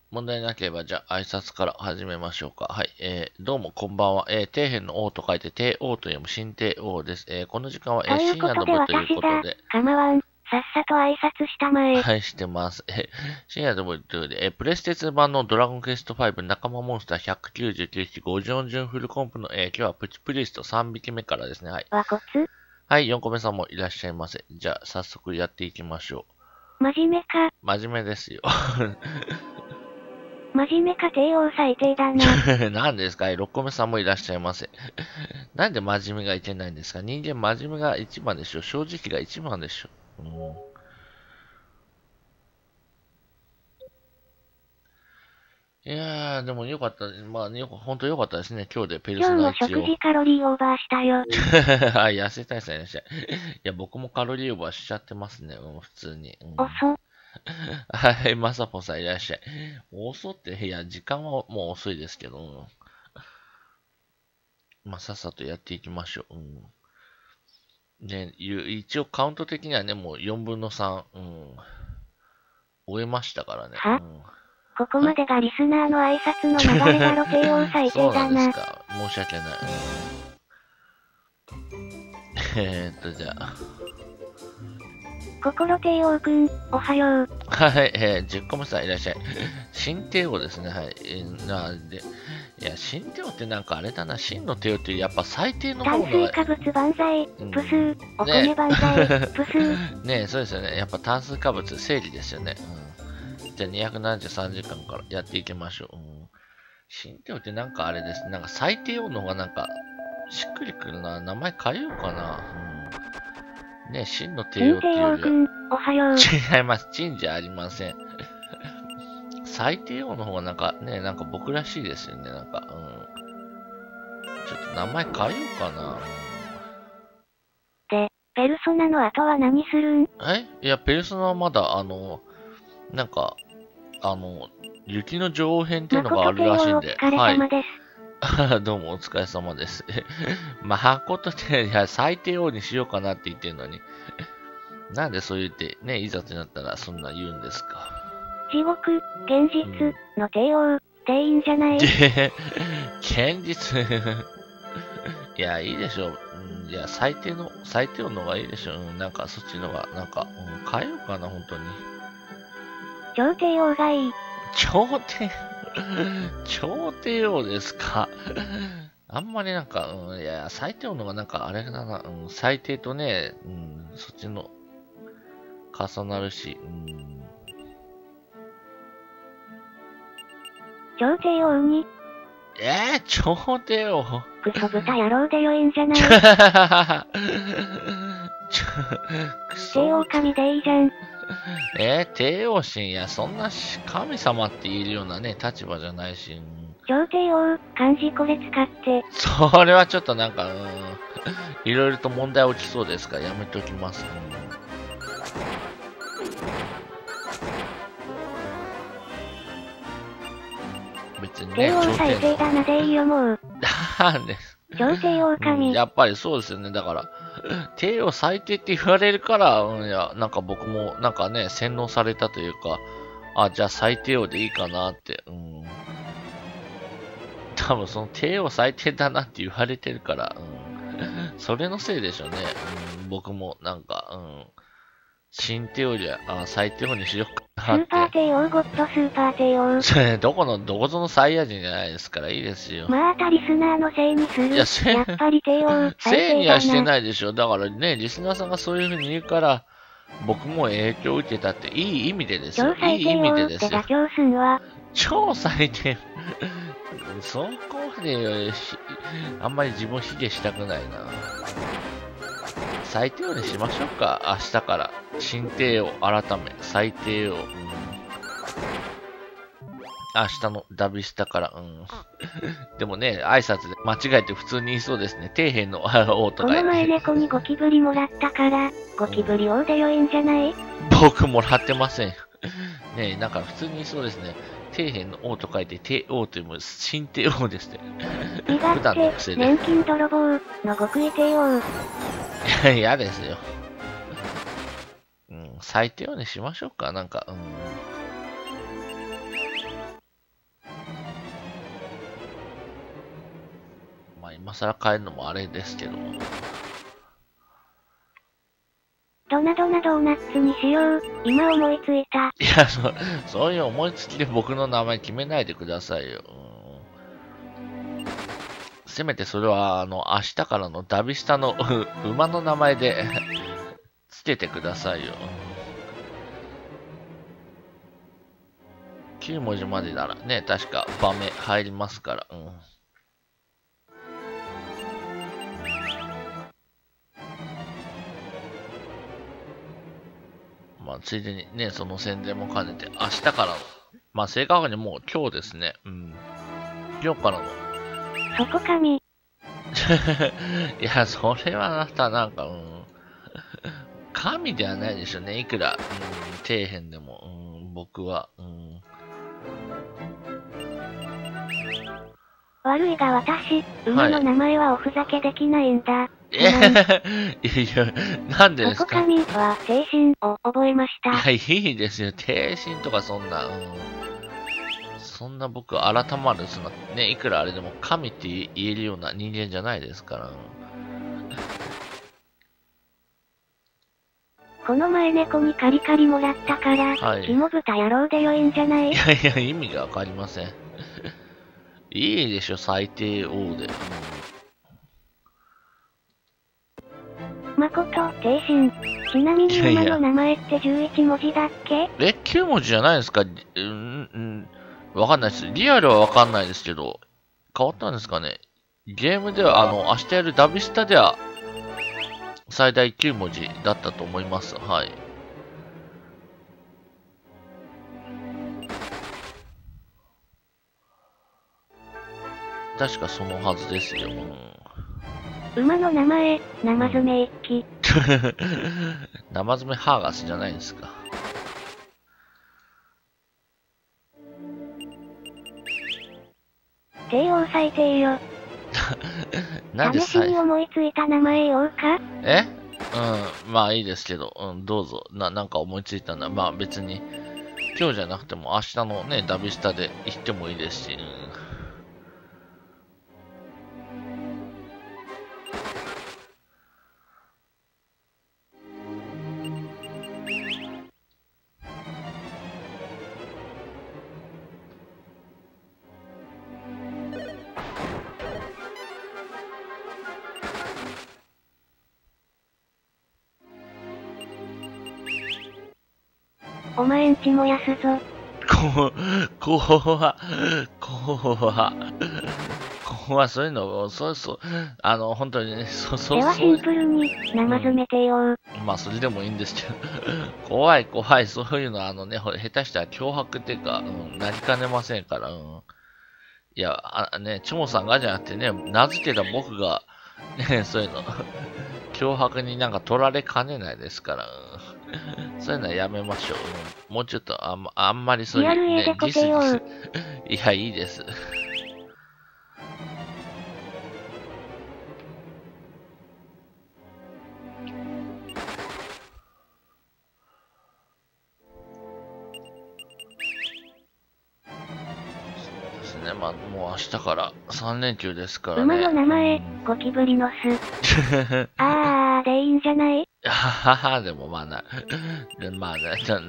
問題なければ、じゃあ、挨拶から始めましょうか。はい。どうも、こんばんは。底辺の王と書いて、帝王と読む新帝王です。この時間は、 という深夜ことでの部という私が、 ことで、 構わん、さっさと挨拶したまえ。 はい、してます。深夜の部ということで、プレステ2版のドラゴンクエスト5仲間モンスター199匹54順フルコンプの、今日はプチプリスト3匹目からですね。はい。 和骨はい、4個目さんもいらっしゃいませ。じゃあ、早速やっていきましょ真面目か、 う。真面目ですよ。 真面目か帝王最低だな。 何ですか ?6 個目さんもいらっしゃいませ。なんで真面目がいけないんですか？人間真面目が一番でしょ。正直が一番でしょ。いやー、でもよかった。まあ、本当よかったですね。今日でペルソ今日ナ1を。 の食事カロリーオーバーしたよ。 はい、痩せたいですね。いや、僕もカロリーオーバーしちゃってますね。普通に。 遅。 はい、まさぽさんいらっしゃい。遅って、いや、時間はもう遅いですけど、まあ、さっさとやっていきましょう。ね、一応カウント的にはね、もう4分の3、終えましたからね。 はここまでがリスナーの挨拶の流れだろ。帝王最そうな低だな。 んですか。申し訳ない。じゃあ。 心帝王くん、おはよう。 はい、10個目さんいらっしゃい。新帝王ですね。はい。いや、新帝王ってなんかあれだな。真の帝王ってやっぱ最低の方炭の水化物万歳、プスー、お米万歳、プスー。 ねえ、そうですよね。やっぱ炭水化物、正義ですよね。じゃあ273時間からやっていきましょう。新帝王ってなんかあれです。なんか最低王の方がなんか、しっくりくるな。名前変えようかな。ねえ、真の帝王っていうよりは。 新帝王くん、おはよう。 違います。陳じゃありません。最低王の方がなんかね、なんか僕らしいですよね。なんか、ちょっと名前変えようかな。 で、ペルソナの後は何するん？ いや、ペルソナはまだ、なんか、雪の女王編っていうのがあるらしいんで。 お疲れ様です。 どうもお疲れ様です。まあ、箱とて、いや、最低王にしようかなって言ってるのに。なんでそう言って、ね、いざとなったらそんな言うんですか。 地獄、現実の帝王、帝員じゃない？ 現実いや、いいでしょう。いや、最低王の方がいいでしょう。なんかそっちのが、なんか、変えようかな、本当に。 超帝王がいい。 超低王ですか。あんまりなんか、いや、最低王のがなんかあれだな、最低とね、そっちの、重なるし、 超帝王に、 超低王。 クソ豚野郎でよえんじゃない？帝王神でいいじゃん。 帝王神、いや、そんな神様って言えるようなね、立場じゃないし、 超帝王、漢字これ使って。 それはちょっとなんか、いろいろと問題起きそうですから、やめておきます。別にね、 帝王最低だなでいいよもう。 なんで超帝王神。 やっぱりそうですよね。だから、帝王最低って言われるから、いや、なんか僕も、なんかね、洗脳されたというか、あ、じゃあ最低王でいいかなって、多分その帝王最低だなって言われてるから、それのせいでしょうね。僕もなんか、新帝王よりは、最低王にしようかスーパー帝王ゴッドスーパー帝王。 それ、どこぞのサイヤ人じゃないですから、いいですよ。 またリスナーのせいにする。やっぱり帝王、 せいにはしてないでしょ。だからね、リスナーさんがそういう風に言うから、僕も影響を受けたって、いい意味でですよ。いい意味でですよ。超最低。そこまで、あんまり自分卑下したくないな。最低王にしましょうか。明日から。新帝王改め、最低王。明日のダビスタから。でもね、挨拶で間違えて普通に言いそうですね。底辺の王とか。 この前猫にゴキブリもらったから、ゴキブリ王でよいんじゃない？ 僕もらってません。ねえ、なんか普通に言いそうですね。底辺の王と書いて、帝王というも新帝王ですね。 普段の癖で。年金泥棒の極意帝王。 嫌ですよ。最低王にしましょうか。なんか、 今更変えるのもあれですけど。 ドナドナドーナツにしよう。今思いついた。 いや、そういう思いつきで僕の名前決めないでくださいよ。せめてそれは、明日からのダビスタの馬の名前でつけてくださいよ。9文字までならね、確か場面入りますから。まあ、ついでにね、その宣伝も兼ねて、明日からの、まあ、正確にもう今日ですね。今日からの。 そこ神。 いや、それはあなたなんか、神ではないでしょうね。いくら、底辺でも、僕は、 悪いが私、馬の名前はおふざけできないんだ。 いや、なんでですか？ そこ神は、低神を覚えました。 いや、いいですよ。低神とかそんな、そんな僕、改まる、ね、いくらあれでも神って言えるような人間じゃないですから。 この前猫にカリカリもらったから、肝豚野郎で良いんじゃない？ いやいや、意味がわかりません。いいでしょ、最低王で。 誠、低神。ちなみに馬の名前って11文字だっけ ？9文字じゃないですか？わかんないです。リアルはわかんないですけど、変わったんですかね？ゲームでは、明日やるダビスタでは、最大9文字だったと思います。はい。確かそのはずですよ。 馬の名前、生詰一揆。 生詰ハーガスじゃないですか。 帝王最低よ。 なんで試しに思いついた名前言おうか？ まあいいですけど、どうぞ。なんか思いついたんだ。まあ別に、今日じゃなくても明日のね、ダビスタで行ってもいいですし、 お前んち燃やすぞ。 怖そういうの、そう、本当にね、 ではシンプルに、生詰めてよ。 まあ、それでもいいんですけど、怖い、そういうの下手したら脅迫っていうか、なりかねませんから、いや、長さんがじゃなくてね、名付けた僕が、ね、そういうの、脅迫になんか取られかねないですから、そういうのはやめましょう。もうちょっとあんまりそういう、ね、ギス。いや、いいです。そうですね、まあ、もう明日から3連休ですからね。 馬の名前、ゴキブリの巣。でいいんじゃない？ でもまあだから、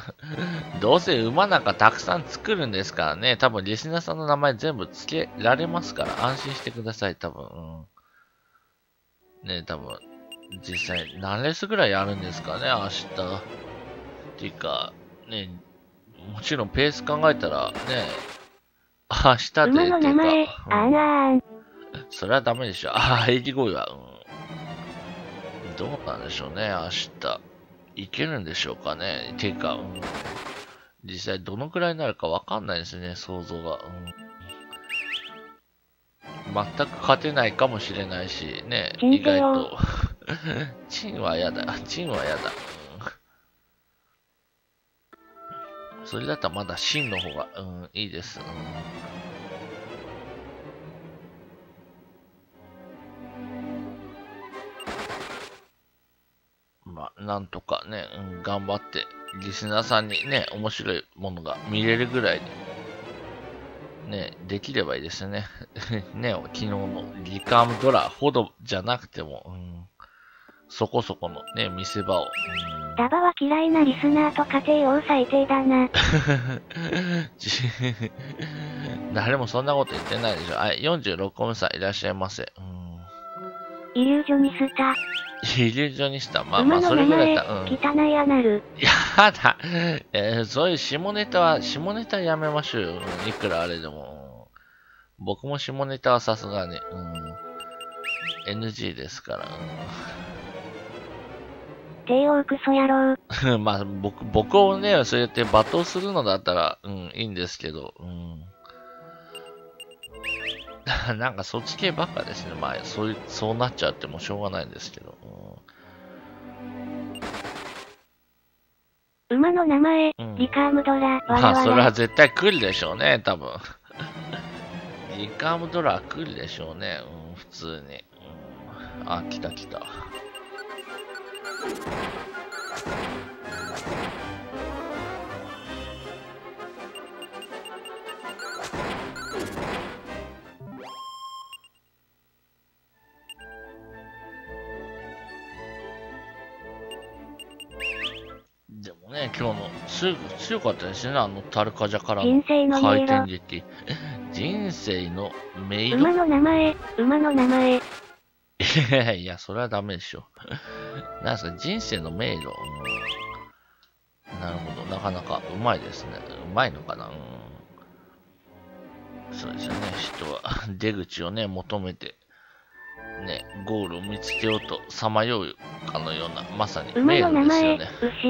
どうせ馬なんかたくさん作るんですからね、多分リスナーさんの名前全部付けられますから、安心してください、多分。多分、実際何レースぐらいやるんですかね、明日。っていうか、ね、もちろんペース考えたら、ね、明日で馬の名前、 それはダメでしょ。演技声は、どうなんでしょうね、明日。いけるんでしょうかね。ていうか、実際どのくらいになるかわかんないですね、想像が。全く勝てないかもしれないし、ね、意外と。チンは嫌だ。それだったらまだシンの方が、いいです。まあ、なんとかね、頑張って、リスナーさんにね、面白いものが見れるぐらいにね、できればいいですね。ね、昨日のリカームドラほどじゃなくても、そこそこのね、見せ場を。 ダバは嫌いなリスナーと家庭用最低だな。 誰もそんなこと言ってないでしょ。46コムさんいらっしゃいませ。 イリュージョニスタ。 イリュージョニスタ。まあ、それぐらいだった汚いアナル。 やだ。そういう下ネタやめましょうよ。いくらあれでも。僕も下ネタはさすがに、NG ですから。 帝王クソ野郎。 まあ、僕をね、そうやって罵倒するのだったら、いいんですけど、なんかそっち系ばっかですね。まあ、そうなっちゃってもしょうがないんですけど。 馬の名前、リカームドラ、 まあ、それは絶対来るでしょうね、多分。リカームドラ来るでしょうね、普通に。来た。でもね、今日の強かったですね、タルカジャからの回転劇。人生のメイド。 馬の名前。 いや、それはダメでしょ。なんすか、人生の迷路。なるほど、なかなかうまいですね。うまいのかな。そうですよね、人は出口をね、求めて、ね、ゴールを見つけようとさまようかのような、まさに迷路ですよね。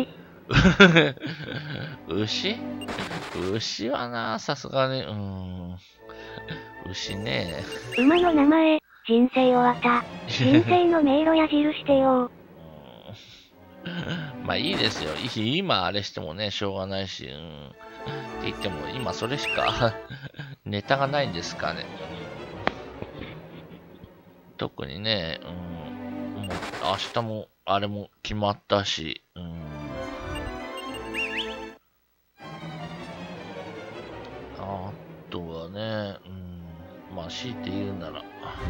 牛はな、さすがに、牛ね。 馬の名前、人生を渡。人生の迷路矢印してよ。 まあいいですよ。今あれしてもね、しょうがないし、って言っても、今それしかネタがないんですかね。特にね、もう明日もあれも決まったし、あとはね、まあ強いて言うなら、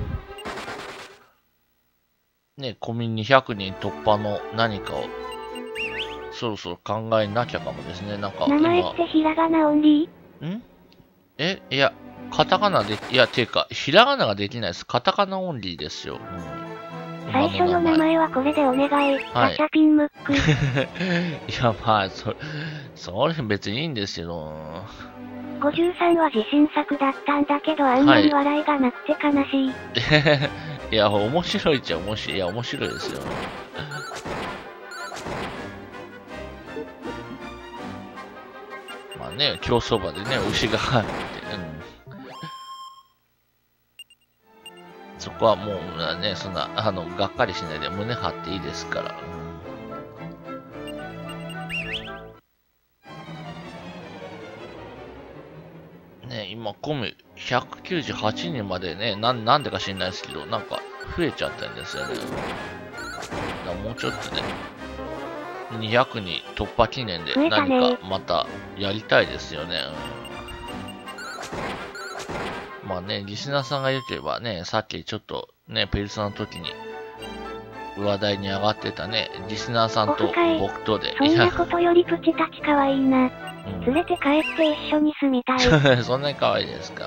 ね、コミ200人突破の何かを、そろそろ考えなきゃかもですね。なんか名前ってひらがなオンリー？いや、カタカナで、いや、ていうか、ひらがなができないです。カタカナオンリーですよ。 最初の名前はこれでお願い。ガチャピンムック。いや、まあ、それ別にいいんですけど。 53は自信作だったんだけど、あんまり笑いがなくて悲しい。 いや、面白いっちゃ面白い。いや、面白いですよ。まあね、競走馬でね、牛が入って、そこはもうね、そんな、がっかりしないで胸張っていいですから。ね、今、コミ198人までね、なんでか知んないですけど、なんか、増えちゃったんですよね。もうちょっとね、200人突破記念で何かまたやりたいですよね。まあね、リスナーさんが良ければね、さっきちょっとね、ペルソナの時に話題に上がってたね、リスナーさんと僕とで。 そんなことよりプチたち可愛いな。連れて帰って一緒に住みたい。 そんなに可愛いですか。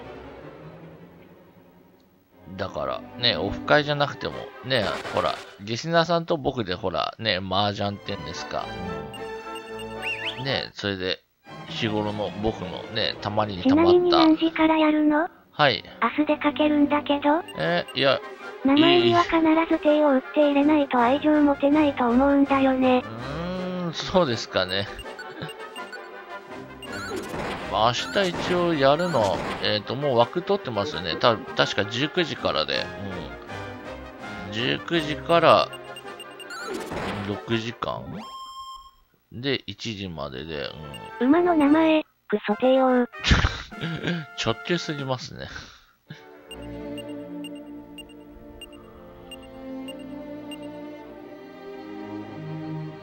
だからね、オフ会じゃなくてもね、ほら、リスナーさんと僕でほら、ね、麻雀ってんですか。ね、それで、日頃の僕のね、たまりにたまった。 ちなみに何時からやるの？ はい。 明日出かけるんだけど。 いや、 名前には必ず手を打って入れないと愛情持てないと思うんだよね。 そうですかね。明日一応やるの、もう枠取ってますよね。確か19時からで。19時から6時間で1時までで。 馬の名前、クソ帝王。 直球すぎますね。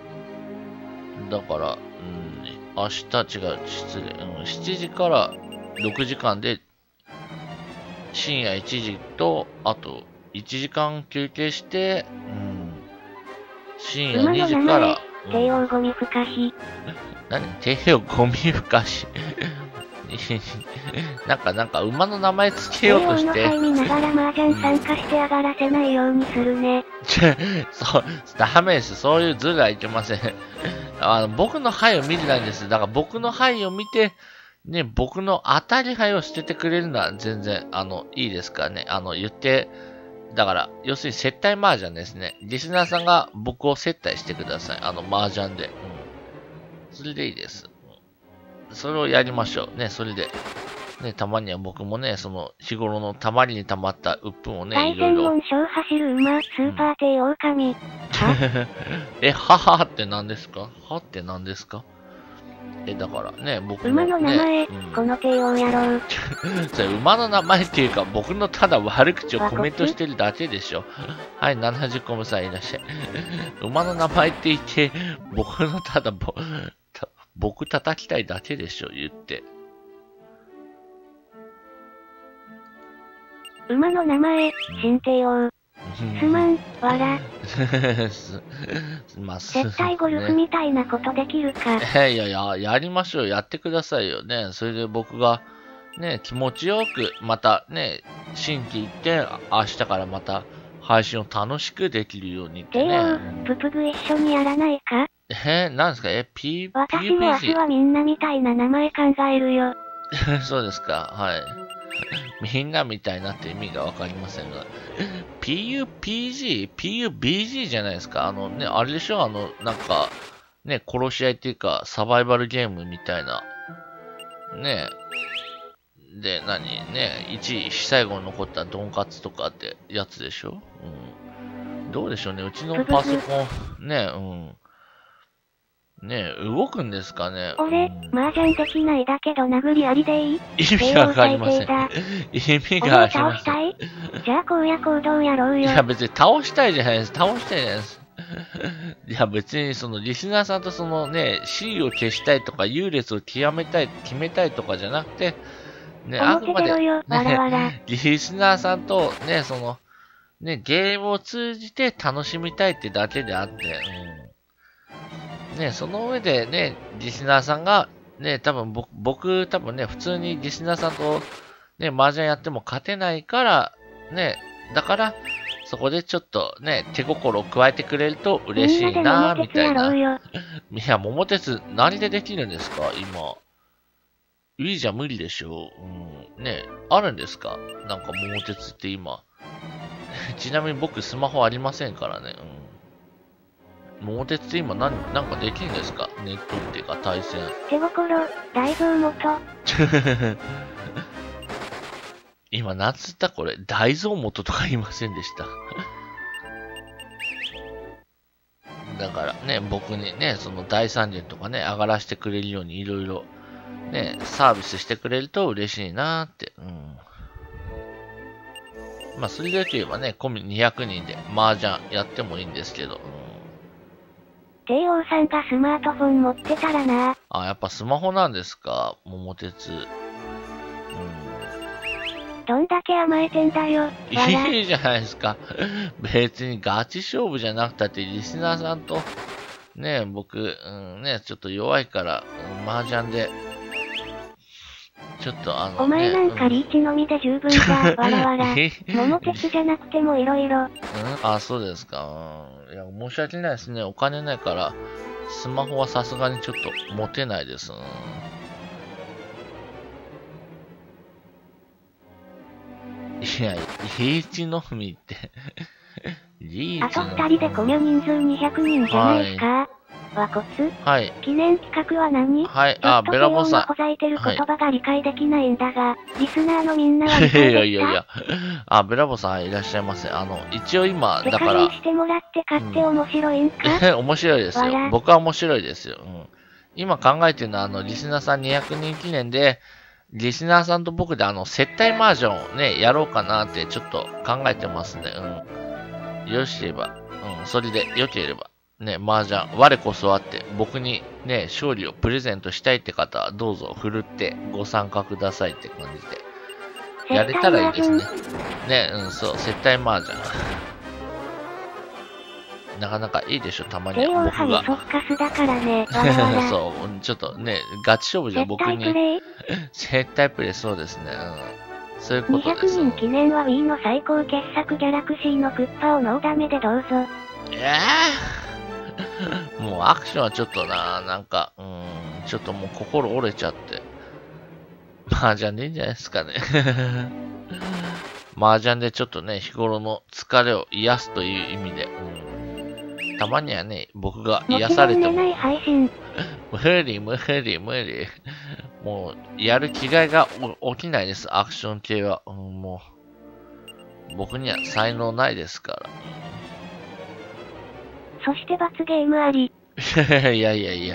だから、明日違う、失礼。7時から 6時間で、深夜1時と、あと1時間休憩して、深夜2時から、 低温ゴミふかし。 何低温ゴミふかし。なんか馬の名前つけようとして。 低温の灰見ながら麻雀参加して上がらせないようにするね。 ダメです。そういうズルはいけません。僕の牌を見てないんです。だから僕の牌を見て、ね、僕の当たり牌を捨ててくれるのは全然、いいですからね。言って、だから、要するに接待麻雀ですね。リスナーさんが僕を接待してください。麻雀で。それでいいです。それをやりましょう。ね、それで。ね、たまには僕もね、その、日頃のたまりに溜まった鬱憤をね、いろいろ。 凱旋門走る馬、スーパー帝狼。 はって何ですかはって何ですかだからね、僕も、ね。 馬の名前、この低音やろう。 それ馬の名前っていうか、僕のただ悪口をコメントしてるだけでしょ。はい、70コムさんいらっしゃい。馬の名前って言って、僕のただ僕叩きたいだけでしょ、言って。 馬の名前、新帝王。すまん、わら。絶対ゴルフみたいなことできるか。 やりましょう。やってくださいよね。それで僕が、ね、気持ちよく、またね、新規行って、明日からまた配信を楽しくできるようにってね。 ププグ一緒にやらないか？ なんですか私も明日はみんなみたいな名前考えるよ。 そうですか、はい。みんなみたいなって意味がわかりませんが。PUBG じゃないですか。あれでしょなんか、ね、殺し合いっていうか、サバイバルゲームみたいな。ねで、1位、最後に残ったドンカツとかってやつでしょどうでしょうね。うちのパソコン、動くんですかね。 俺、麻雀できないだけど殴りありでいい？ 意味がわかりません。意味がありません。 じゃあ荒野行動やろうよ。 いや別に倒したいじゃないです。いや別にそのリスナーさんとそのね、C を消したいとか優劣を決めたいとかじゃなくて、ね、あくまで、リスナーさんとね、その、ね、ゲームを通じて楽しみたいってだけであって、ね、その上でね、リスナーさんが、ね、多分僕、多分ね、普通にリスナーさんと、ね、麻雀やっても勝てないから、ね、だから、そこでちょっとね、手心を加えてくれると嬉しいなみたいな。いや、桃鉄、何でできるんですか今。Wii じゃ無理でしょね、あるんですかなんか桃鉄って今。ちなみに僕スマホありませんからね。桃鉄って今なんかできるんですかネットっていうか対戦。 手心、大蔵元。 今なんつったこれ。大蔵元とか言いませんでした。だからね、僕にね、その大三元とかね、上がらせてくれるようにいろいろね、サービスしてくれると嬉しいなーって。まあ、それでよければね、コミ200人で麻雀やってもいいんですけど。 帝王さんがスマートフォン持ってたらな。 やっぱスマホなんですか桃鉄。 どんだけ甘えてんだよ。 いいじゃないですか。別にガチ勝負じゃなくたってリスナーさんと、ね、僕、ちょっと弱いから、麻雀で、ちょっとお前なんかリーチのみで十分だ。わらわら。桃鉄じゃなくてもいろいろ。 そうですか。いや、申し訳ないですね。お金ないから、スマホはさすがにちょっと持てないです。いや、リーチのみってリーチのみ。 あと2人でコミュ人数200人じゃないか。和骨はい。 記念企画は何？ はい。ベラボさん。 ほざいてる言葉が理解できないんだが、リスナーのみんなは理解できた？ ベラボさんいらっしゃいませ。一応今、だから。 手加減してもらって買って面白いんか？ 面白いですよ。僕は面白いですよ。今考えてるのは、リスナーさん200人記念で、リスナーさんと僕で接待バージョンをね、やろうかなってちょっと考えてますね。よろしければ。それで良ければ。 ね、麻雀、我こそはって、僕にね、勝利をプレゼントしたいって方は、どうぞ、振るってご参加くださいって感じで。やれたらいいですね。ね、そう、接待麻雀。なかなかいいでしょ、たまには僕が。そう、ちょっとね、ガチ勝負じゃ僕に。接待プレイ、そうですね。そういうことです。 200人記念は Wii の最高傑作ギャラクシーのクッパをノーダメでどうぞ。 もうアクションはちょっとなんか、ちょっともう心折れちゃって。麻雀でいいんじゃないですかね。麻雀でちょっとね、日頃の疲れを癒すという意味で。たまにはね、僕が癒されても。無理。もう、やる気概が起きないです、アクション系は。もう、僕には才能ないですから。 そして罰ゲームあり。 いや。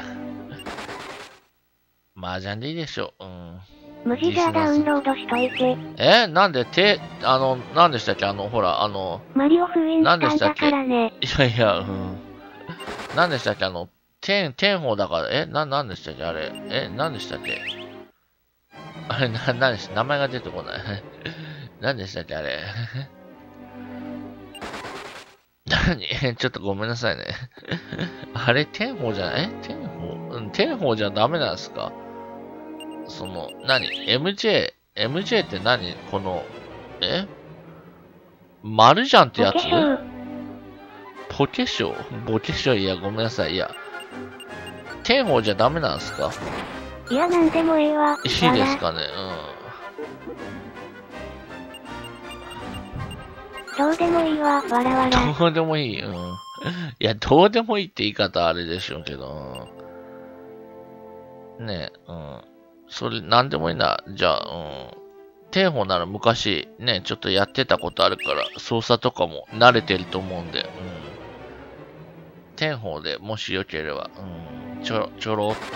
麻雀でいいでしょ。 無事じゃダウンロードしといて。 なんでなんでしたっけほら、 マリオ封印したんだからね。 いや、なんでしたっけ天宝だから、なんでしたっけあれ。なんでしたっけあれ、なんでした名前が出てこない。なんでしたっけあれ。ちょっとごめんなさいね。あれ、天宝じゃない天宝じゃダメなんですかMJ って何この、丸じゃんってやつボケショーいや、ごめんなさい。いや、天宝じゃダメなんですかいや、なんでもいいわ。 いいですかねどうでもいいわ、わら。 どうでもいいいや、どうでもいいって言い方あれでしょうけど。ねそれ、なんでもいいな。じゃあ、天宝なら昔、ね、ちょっとやってたことあるから、操作とかも慣れてると思うんで、天宝でもしよければ、ちょろっと、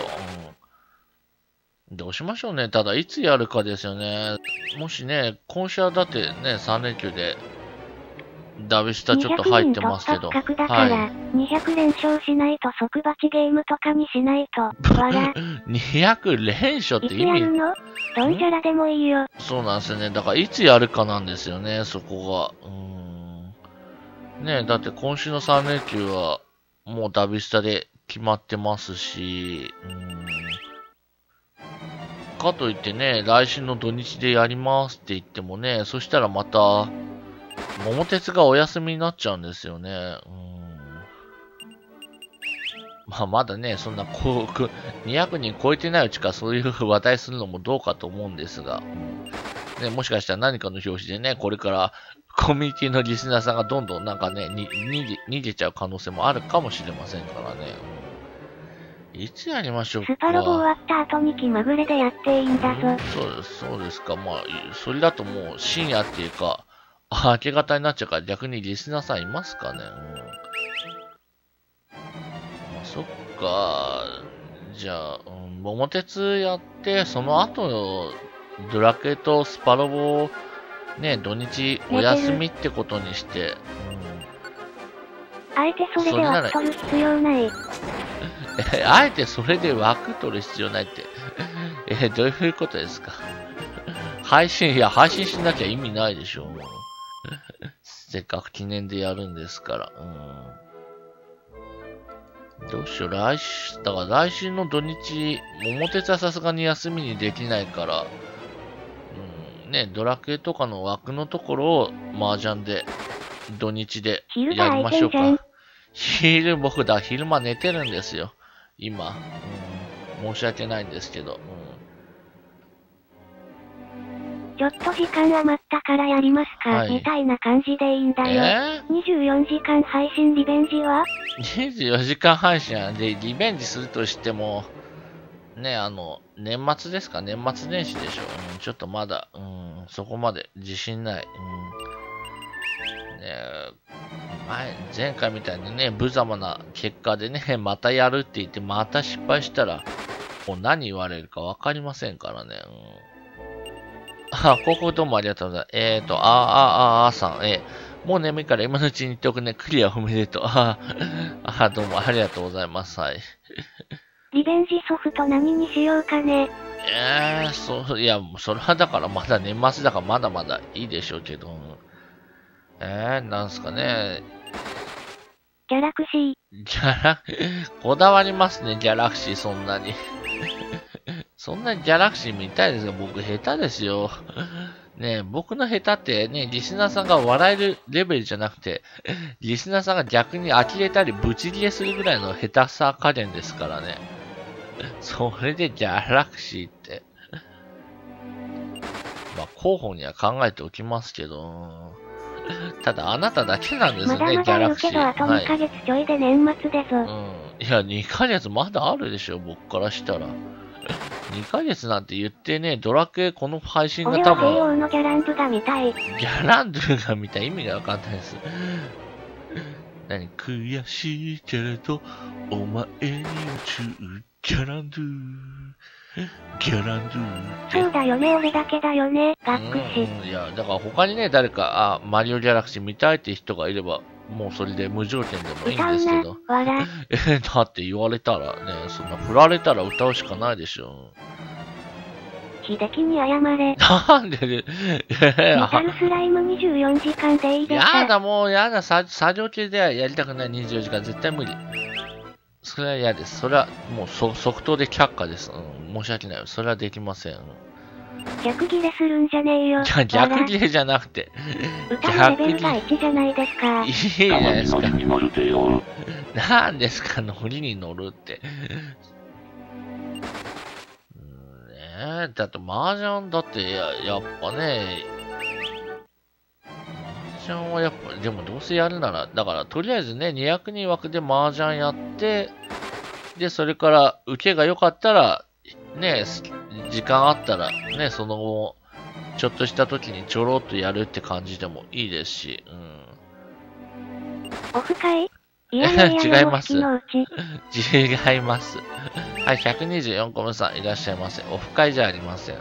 どうしましょうね。ただ、いつやるかですよね。もしね、今週はだってね、3連休で、ダビスタちょっと入ってますけど。 だから200連勝しないと即バチゲームとかにしないと。わら。 200連勝って意味。 いつやるの？ドンジャラでもいいよ。 そうなんですよね。だからいつやるかなんですよね、そこが。ねだって今週の3連休は、もうダビスタで決まってますし、かといってね、来週の土日でやりますって言ってもね、そしたらまた、桃鉄がお休みになっちゃうんですよね。まあ、まだね、そんな、200人超えてないうちからそういう話題するのもどうかと思うんですが、ね、もしかしたら何かの表紙でね、これからコミュニティのリスナーさんがどんどんなんかね、逃げちゃう可能性もあるかもしれませんからね。いつやりましょうか。 スパロボ終わった後に気まぐれでやっていいんだぞ。 そうですか。まあ、それだともう深夜っていうか、明け方になっちゃうから逆にリスナーさんいますかね。まあ、そっか。じゃあ、桃鉄やって、その後、ドラクエとスパロボをね、土日お休みってことにして、 あえてそれで枠取る必要ない。 あえてそれで枠取る必要ないって。どういうことですか配信しなきゃ意味ないでしょ。せっかく記念でやるんですから。どうしよう、だから来週の土日、桃鉄はさすがに休みにできないから、ね、ドラクエとかの枠のところを麻雀で、土日でやりましょうか。昼間寝てるんですよ。今。申し訳ないんですけど。 ちょっと時間余ったからやりますか、みたいな感じでいいんだよ。24時間配信リベンジは ?24 時間配信でリベンジするとしても、ね、年末ですか？年末年始でしょ。ちょっとまだ、そこまで自信ない。前回みたいにね、無様な結果でね、またやるって言って、また失敗したら、もう何言われるかわかりませんからね。広告どうもありがとうございます。さん、 もう眠いから今のうちに言っておくね。クリアおめでとう。どうもありがとうございます。はい。 リベンジソフト何にしようかね。 いや、それはだからまだ年末だからまだまだいいでしょうけど。なんすかね。 ギャラクシー。こだわりますね、ギャラクシー、そんなに。そんなにギャラクシー見たいですが、僕下手ですよ。ね僕の下手ってね、リスナーさんが笑えるレベルじゃなくて、リスナーさんが逆に呆れたりブチギレするぐらいの下手さ加減ですからね。それでギャラクシーって。まあ、候補には考えておきますけど。ただ、あなただけなんですよね、ギャラクシー。 まだまだあるけど、あと2ヶ月ちょいで年末でぞ。 いや、2ヶ月まだあるでしょ、僕からしたら。2ヶ月なんて言ってね、ドラクエこの配信が多分。 俺は西洋のギャランドが見たい。 ギャランドが見たい意味がわかんないです。悔しいけれど、お前にはちゅうギャランドギャランドそうだよね、俺だけだよね、学士。 いや、だから他にね、誰か、マリオギャラクシー見たいって人がいれば、もうそれで無条件でもいいんですけど。だって言われたらね、そんな振られたら歌うしかないでしょ。 秀樹に謝れ。 なんでメタルスライム24時間でいいですか。 やだ、もうやだ、作業系ではやりたくない24時間、絶対無理。それは嫌です。それはもう即答で却下です。申し訳ない。それはできません。 逆ギレするんじゃねえよ。 逆ギレじゃなくて。 歌のレベルが1じゃないですか。 いいじゃないですか。なんですか、ノリに乗るって。だって麻雀だってやっぱね、麻雀はやっぱ、でもどうせやるなら、だからとりあえずね、200人枠で麻雀やって、で、それから受けが良かったら、ね、時間あったら、ね、その後、ちょっとした時にちょろっとやるって感じでもいいですし、 オフ会違います。違います。はい、124コムさんいらっしゃいませ。オフ会じゃありません。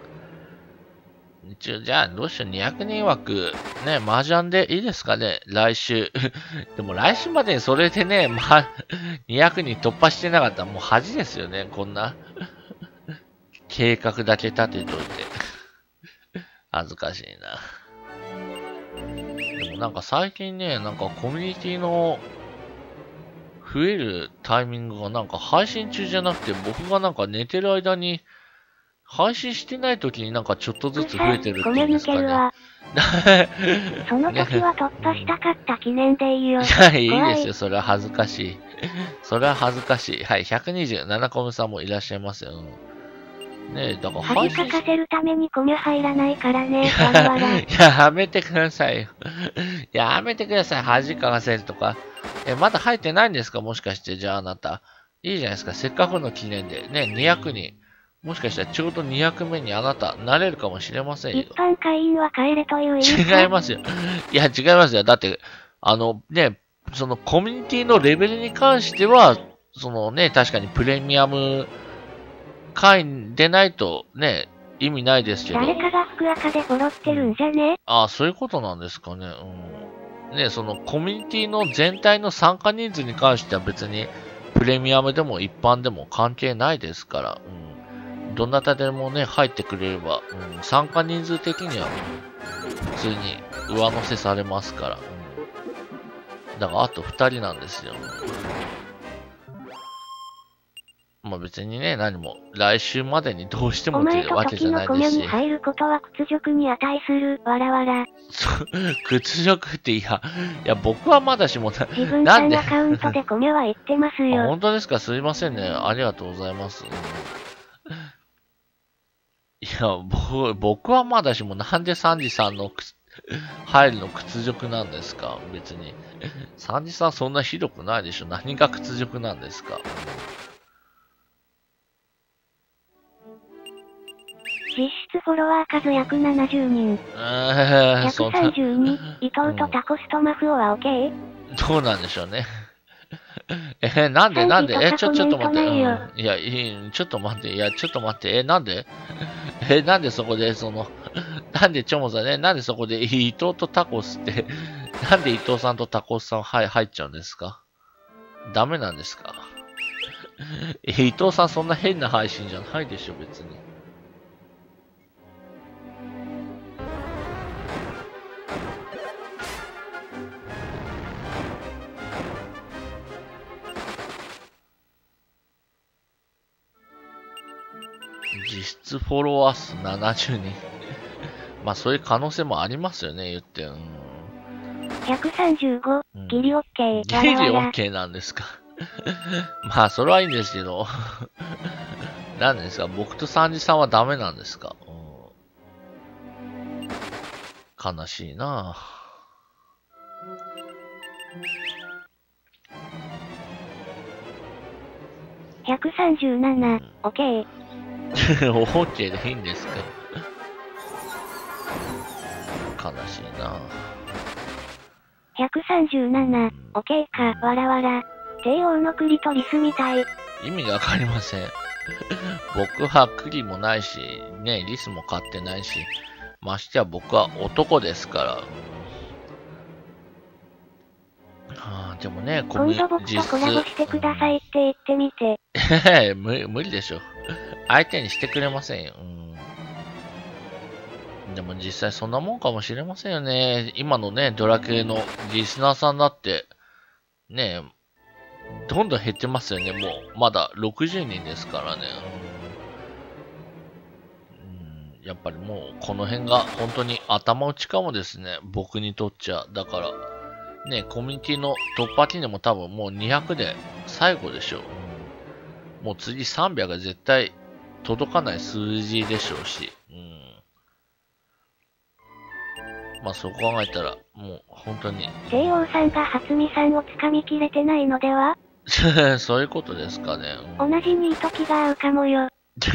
一応、じゃあ、どうしよう、200人枠、ね、麻雀でいいですかね、来週。でも来週までにそれでね、200人突破してなかったらもう恥ですよね、こんな。計画だけ立てといて。恥ずかしいな。でもなんか最近ね、なんかコミュニティの増えるタイミングがなんか配信中じゃなくて、僕がなんか寝てる間に、配信してない時になんかちょっとずつ増えてるっていうんですかね。 その時は突破したかった記念でいいよ。 いや、いいですよ。それは恥ずかしい。それは恥ずかしい。はい、127コムさんもいらっしゃいますよ。ねえ、だから恥かかせるためにコミュ入らないからね。 やめてくださいよ。やめてください。恥かかせるとか。まだ入ってないんですかもしかして、じゃああなた。いいじゃないですか。せっかくの記念で。ね、200人。もしかしたらちょうど200目にあなた、なれるかもしれませんよ。 一般会員は帰れという意味違いますよ。いや、違いますよ。だって、ね、そのコミュニティのレベルに関しては、そのね、確かにプレミアム会員でないとね、意味ないですけど。 誰かが福赤でボロってるんじゃね？ ああ、そういうことなんですかね。ね、そのコミュニティの全体の参加人数に関しては別にプレミアムでも一般でも関係ないですから、どなたでもね、入ってくれれば、参加人数的には、普通に上乗せされますから。だからあと2人なんですよ。まあ別にね、何も、来週までにどうしてもっていうわけじゃないですし。 お前と時のコミュに入ることは屈辱に値する、わらわら。 屈辱っていや、僕はまだしも、 自分ちゃんアカウントでコミュは言ってますよ。 本当ですか？すいませんね。ありがとうございます。いや、僕はまだしも、なんでサンジさんの入るの屈辱なんですか？別に。サンジさんそんなひどくないでしょ？何が屈辱なんですか？ 実質フォロワー数約70人。132、伊藤とタコストマフオは OK？ どうなんでしょうね。なんでちょっと待って。いや、ちょっと待って。ちょっと待って。なんでなんでそこで、なんでチョモさんね、なんでそこで伊藤とタコスって、 なんで伊藤さんとタコスさん入っちゃうんですか？ダメなんですか？伊藤さんそんな変な配信じゃないでしょ、別に。実質フォロワー数70人。まあそういう可能性もありますよね、言って。 135、ギリオッケー。 ギリオッケーなんですか。まあそれはいいんですけど。何ですか、僕とサンジさんはダメなんですか。悲しいなぁ。 137、オッケー。 オッケーでいいんですか。悲しいなぁ。 137、オッケーか、わらわら。帝王のクリトリスみたい。 意味がわかりません。僕はクリもないし、ね、リスも飼ってないし、ましてや僕は男ですから。はあ、でもね、 今度僕とコラボしてくださいって言ってみて。 無理でしょ。相手にしてくれませんよ。でも実際そんなもんかもしれませんよね。今のね、ドラクエのリスナーさんだって、ね、どんどん減ってますよね。もう、まだ60人ですからね。やっぱりもう、この辺が本当に頭打ちかもですね。僕にとっちゃ。だから、ね、コミュニティの突破記念も多分もう200で最後でしょう。もう次300が絶対届かない数字でしょうし。まあそう考えたら、もう本当に。 帝王さんが初見さんを掴みきれてないのでは？ そういうことですかね。 同じニート気が合うかもよ。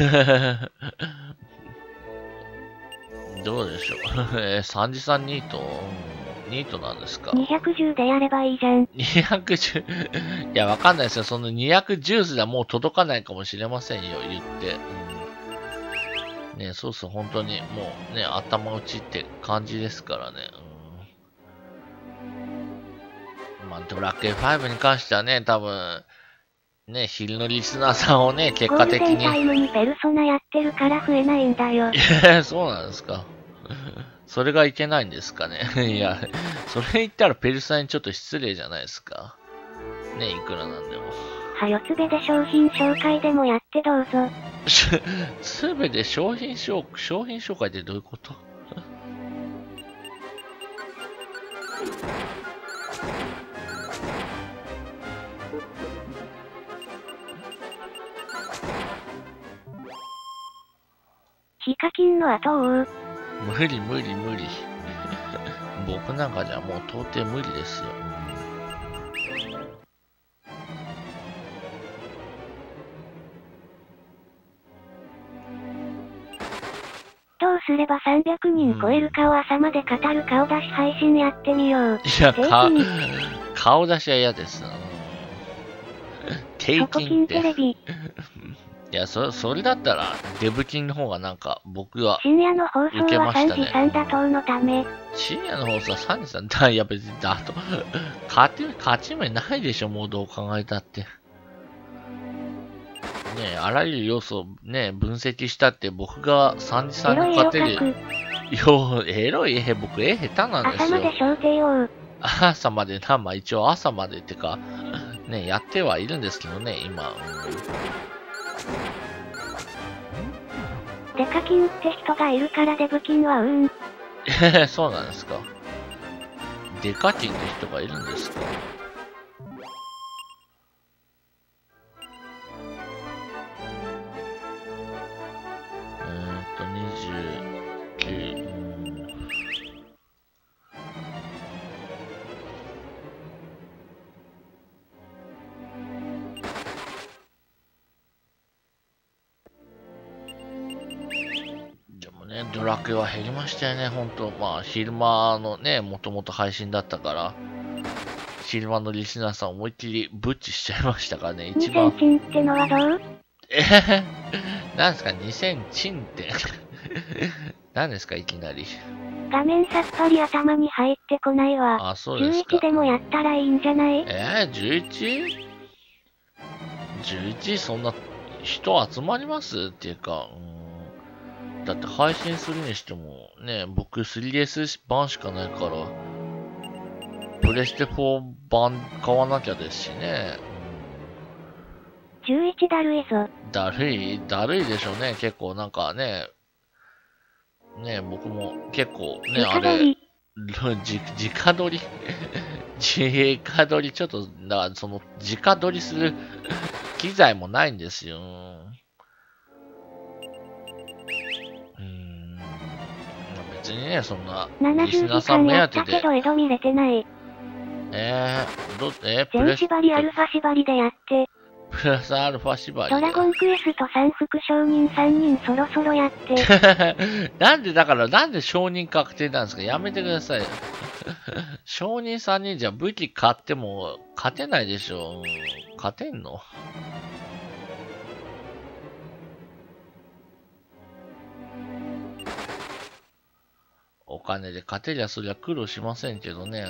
どうでしょう。サンジさんニートなんですか？ 210 でやればいいじゃん。 210 いや、わかんないですよ。その210すらもう届かないかもしれませんよ、言って。ね、そうそう、本当にもうね、頭打ちって感じですからね。まあ、ドラクエ5に関してはね、多分、ね、昼のリスナーさんをね、結果的に。 ゴールデンタイムにペルソナやってるから増えないんだよ。 そうなんですか。それがいけないんですかね。いや、それ言ったらペルソナにちょっと失礼じゃないですか。ね、いくらなんでも。 はよつべで商品紹介でもやってどうぞ。 つべで商品紹介ってどういうこと？ ヒカキンの後を追う。 無理。僕なんかじゃもう到底無理ですよ。 どうすれば300人超えるかを朝まで語る顔出し配信やってみよう。 いや、顔出しは嫌です。 そこ金テレビ。 いや、それだったら、デブ金の方がなんか、僕は、 深夜の放送は3時3打倒のため。 深夜の放送は3時3打倒、いや別に打倒、勝ち目ないでしょ、もうどう考えたって。ねえ、あらゆる要素をね、分析したって僕が3時3に勝てる。エロい絵、僕絵下手なんですよ。 朝まで小帝王。 朝までまあ一応朝までってか、ね、やってはいるんですけどね、今。 デカキンって人がいるからデブキンはそうなんですか。デカキンって人がいるんですか。29。ドラクエは減りましたよね、ほんと。まあ、昼間のね、もともと配信だったから、昼間のリスナーさん思いっきりブッチしちゃいましたからね、一番。 2000チンってのはどう？ なんですか、2000チンって。 何ですか、いきなり。 画面さっぱり頭に入ってこないわ。 あ、そうですか。 11でもやったらいいんじゃない？ 11？11 そんな人集まりますっていうか、だって配信するにしても、ね、僕 3DS 版しかないから、プレステ4版買わなきゃですしね。 11だるいぞ。 だるいでしょうね。結構なんかね、僕も結構ね、あれ、直撮り直撮り、ちょっと、だからその、直撮りする機材もないんですよ。別にね、そんな、リスナーさん目当てで。 江戸見れてない。全縛りアルファ縛りでやって。 プラスアルファ縛り。 ドラゴンクエスト3副承認3人そろそろやって。 なんで承認確定なんですか？やめてくださいよ。承認3人じゃ武器買っても勝てないでしょ。勝てんの？お金で勝てりゃそりゃ苦労しませんけどね。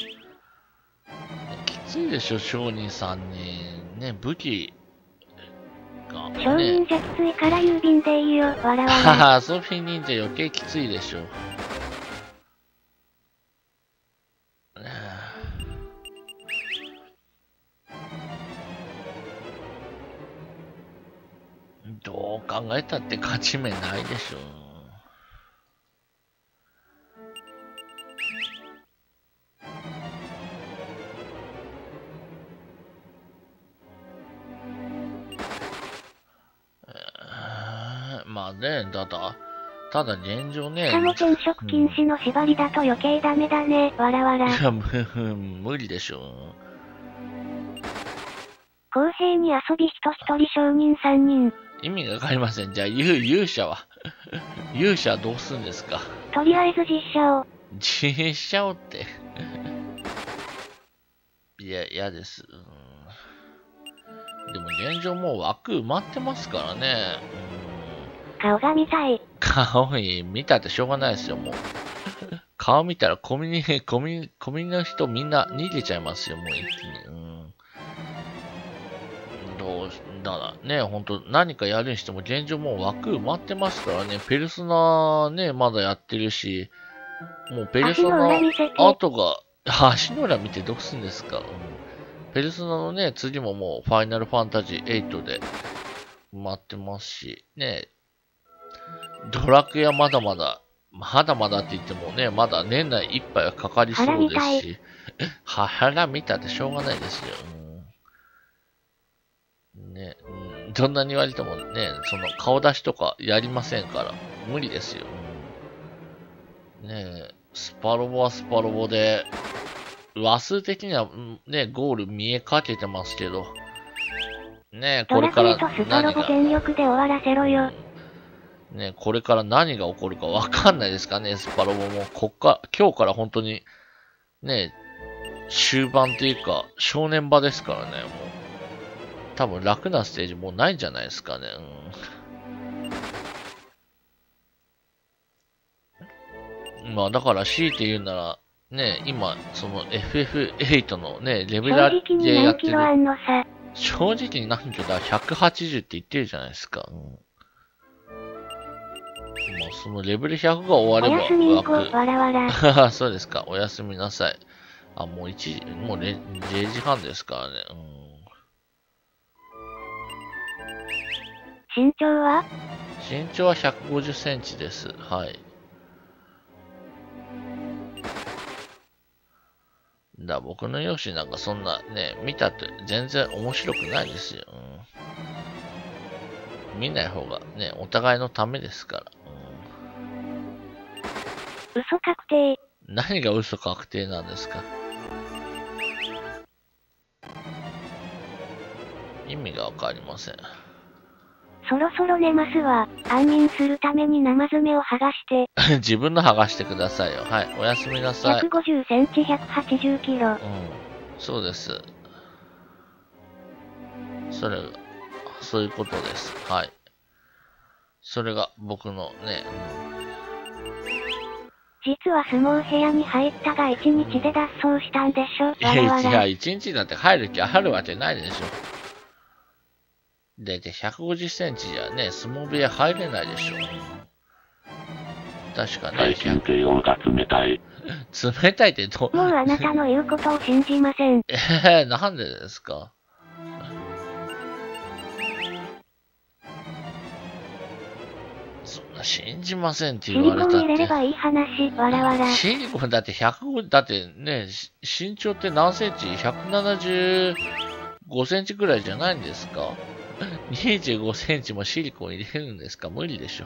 きついでしょ、承認3人。ね、武器が、ね。 承認じゃきついから郵便でいいよ、わらわら。 はは、遊び人じゃ余計きついでしょ。どう考えたって勝ち目ないでしょ。まあね、ただ現状ね。 しかも転職禁止の縛りだと余計ダメだね、わらわら。 いや、無理でしょ。 公平に遊び人1人承認3人。 意味がわかりません。じゃあ、勇者は勇者はどうするんですか？ とりあえず実写を。 実写をっていや、嫌です。でも現状もう枠埋まってますからね。 顔が見たい。 顔見たってしょうがないですよ、もう。顔見たらコミュニの人みんな逃げちゃいますよ、もう一気に。だからね、ほんと何かやるにしても現状もう枠埋まってますからね、ペルソナね、まだやってるし、もうペルソナ後が、足の裏見てどうすんですか？ペルソナのね、次ももうファイナルファンタジー8で埋まってますし、ね、ドラクエはまだまだって言ってもね、まだ年内いっぱいはかかりそうですし、腹見たってしょうがないですよ。ね、どんなに言われてもね、その顔出しとかやりませんから、無理ですよ。ね、スパロボはスパロボで、話数的にはね、ゴール見えかけてますけど、ね、これから何が、全力で終わらせろよ。 ね、これから何が起こるかわかんないですかね、スパロボも。今日から本当に、ね、終盤というか、正念場ですからね、もう。多分楽なステージもうないんじゃないですかね。まあだから強いて言うなら、ね、今、その FF8 のね、レベル上げやってる。正直に何キロだ ?180 って言ってるじゃないですか。まあそのレベル100が終われば枠。そうですか。おやすみなさい。もう0時半ですからね。 身長は 150センチです。はい。僕の容姿なんかそんなね、見たって全然面白くないですよ。見ない方がね、お互いのためですから。 嘘確定。 何が嘘確定なんですか？意味がわかりません。 そろそろ寝ますわ。安眠するために生爪を剥がして。 自分の剥がしてくださいよ。はい、おやすみなさい。 150センチ180キロ。 そうです。そういうことです。はい。 それが僕のね、 実は相撲部屋に入ったが1日で脱走したんでしょ。 いや、1日だって入る気あるわけないでしょ。だいたい150センチじゃね、相撲部屋入れないでしょ。確かね。 最近帝王が冷たい。 冷たいってもうあなたの言うことを信じません。 なんでですか？そんな信じませんって言われたって。 シリコン入れればいい話、わらわら。 シリコンだって150、だってね、身長って何センチ ?175 センチくらいじゃないんですか？ 25 センチもシリコン入れるんですか？無理でしょ。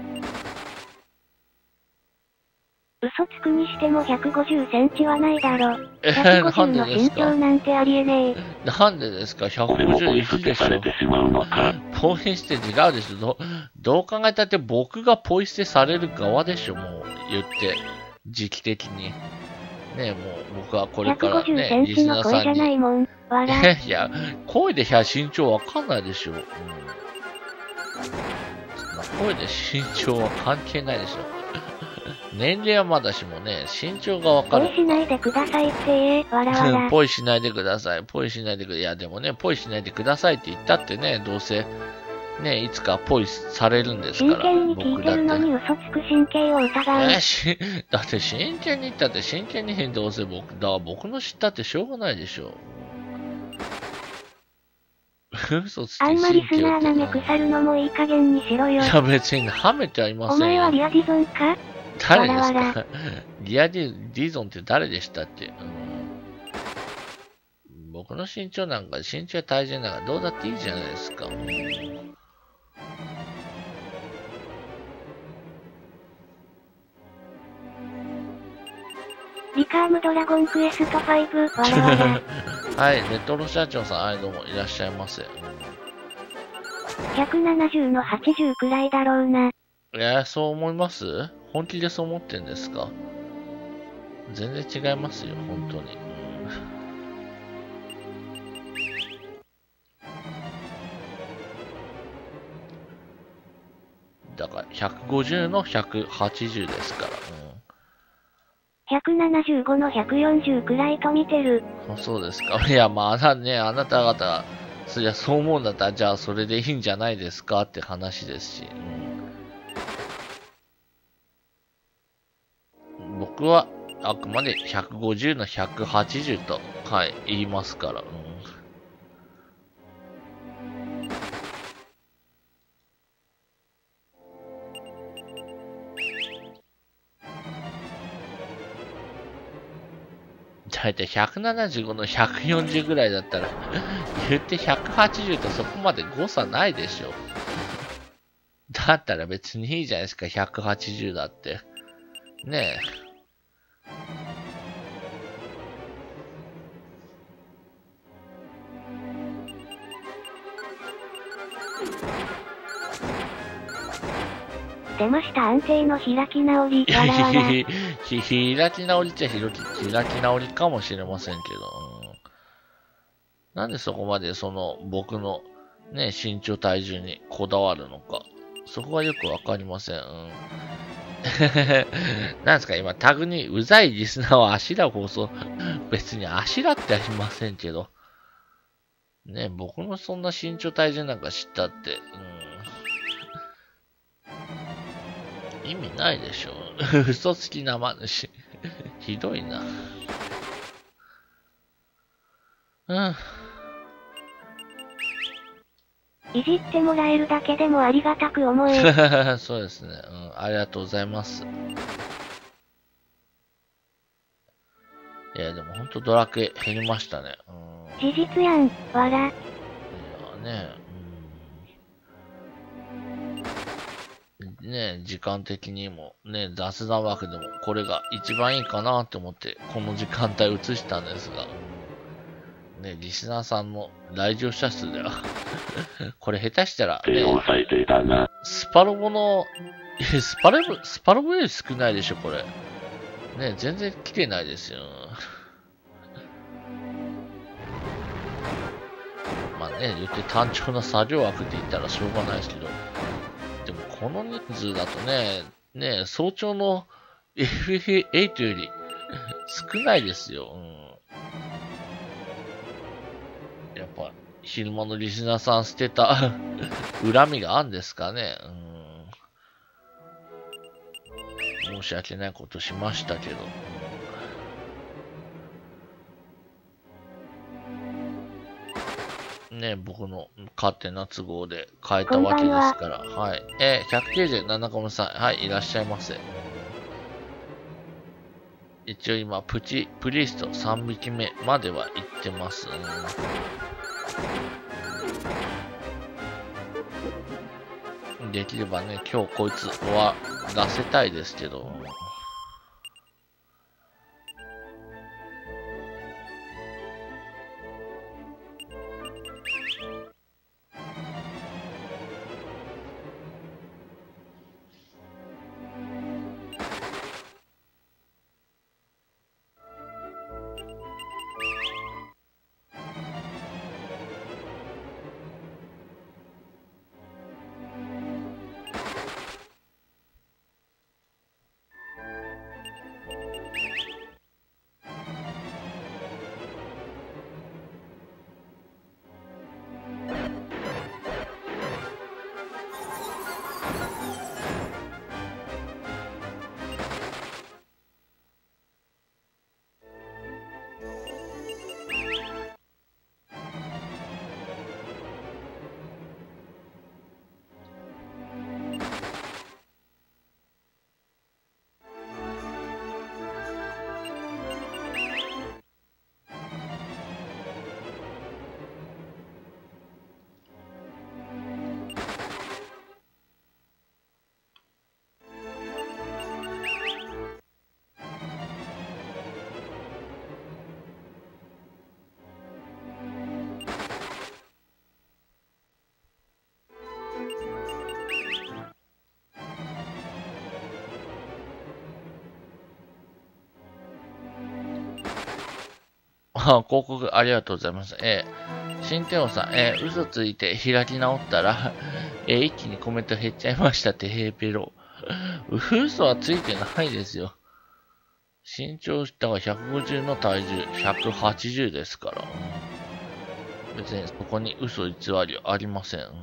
嘘つくにしても150センチはないだろ。150の身長なんてありえねえ。 なんでですか？ 150 いるでしょ。ポイ捨て違うでしょ。どう考えたって僕がポイ捨てされる側でしょ、もう言って。時期的に。ねえ、もう僕はこれからね、 リスナーさんに。 いや、声で身長わかんないでしょ。声で身長は関係ないでしょ。年齢はまだしもね、身長がわかる。 ポイしないでくださいって言え、わらわら。 ポイしないでください。ポイしないでください。いや、でもね、ポイしないでくださいって言ったってね、どうせ、ね、いつかポイされるんですから。 真剣に聞いてるのに嘘つく神経を疑う。 だって真剣に言ったって真剣にどうせ僕の知ったってしょうがないでしょ。嘘つきあんまりスナーなめ腐るのもいい加減にしろよ。 いや、別にはめてはいませんよ。 お前はリアディゾンか？ 誰ですか？リアディゾンって誰でしたっけ？僕の身長なんか、身長や体重なんかどうだっていいじゃないですか。 リカームドラゴンクエスト5、わらわら。 はい、レトロ社長さん、はい、どうもいらっしゃいませ。 170の80くらいだろうな。 そう思います？本気でそう思ってんですか？全然違いますよ、本当に。だから、150の180ですから。 175の140くらいと見てる。 そうですか。いや、まあ、ね、あなた方、そう思うんだったら、じゃあそれでいいんじゃないですかって話ですし。僕は、あくまで150の180と、はい、言いますから。だいたい175の140ぐらいだったら、言って180とそこまで誤差ないでしょ。だったら別にいいじゃないですか、180だって。ねえ。 出ました、安定の開き直り。わらわら。 開き直りっちゃ開き直りかもしれませんけど。なんでそこまで僕のね、身長体重にこだわるのか。そこはよくわかりません。なんですか、今タグにうざいリスナーはあしら放送。別にあしらってありませんけど。ね、僕のそんな身長体重なんか知ったって。意味ないでしょ。嘘つき生主。ひどいな。 いじってもらえるだけでもありがたく思え。 そうですね。ありがとうございます。いや、でもほんとドラクエ減りましたね。 事実やん、わら。いやね、ね、時間的にも、ね、雑談枠でも、これが一番いいかなって思って、この時間帯移したんですが、ね、リスナーさんの来場者数では、これ下手したら、ね、スパロボの、スパロボより少ないでしょ、これ。ね、全然来てないですよ。まあね、言って単調な作業枠って言ったらしょうがないですけど、でもこの人数だとね、早朝の FF8 より少ないですよ。やっぱ、昼間のリスナーさん捨てた恨みがあるんですかね。申し訳ないことしましたけど。ね、僕の勝手な都合で変えたわけですから。はい。197コムさん。はい、いらっしゃいませ。一応今、プリスト3匹目までは行ってます。できればね、今日こいつ終わらせたいですけど。広告ありがとうございます。新天王さん、嘘ついて開き直ったら、一気にコメント減っちゃいましたって、ヘイペロ。嘘はついてないですよ。身長下が150の体重180ですから。別にそこに嘘偽りはありません。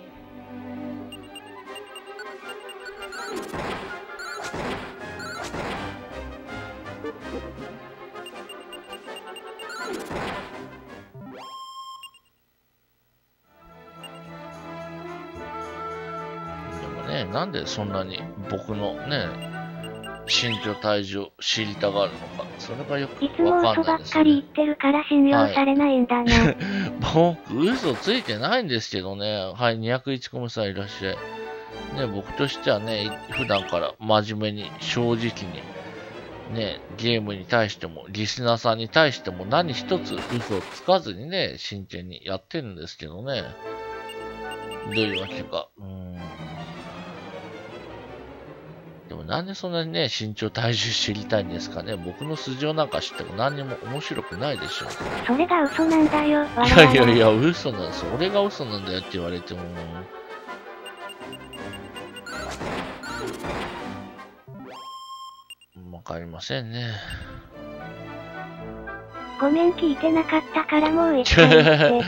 なんでそんなに僕のね、身長体重を知りたがるのか。それがよくわかんないですね。いつも嘘ばっかり言ってるから信用されないんだな。はい、僕、嘘ついてないんですけどね。はい、201コムさんいらっしゃい。ね、僕としてはね、普段から真面目に、正直に、ね、ゲームに対しても、リスナーさんに対しても何一つ嘘をつかずにね、真剣にやってるんですけどね。どういうわけか。でもなんでそんなにね、身長体重知りたいんですかね。僕の素性なんか知っても何にも面白くないでしょう。 それが嘘なんだよ。 いや、嘘なんです。俺が嘘なんだよって言われても。わかりませんね。 ごめん、聞いてなかったからもう一回言って。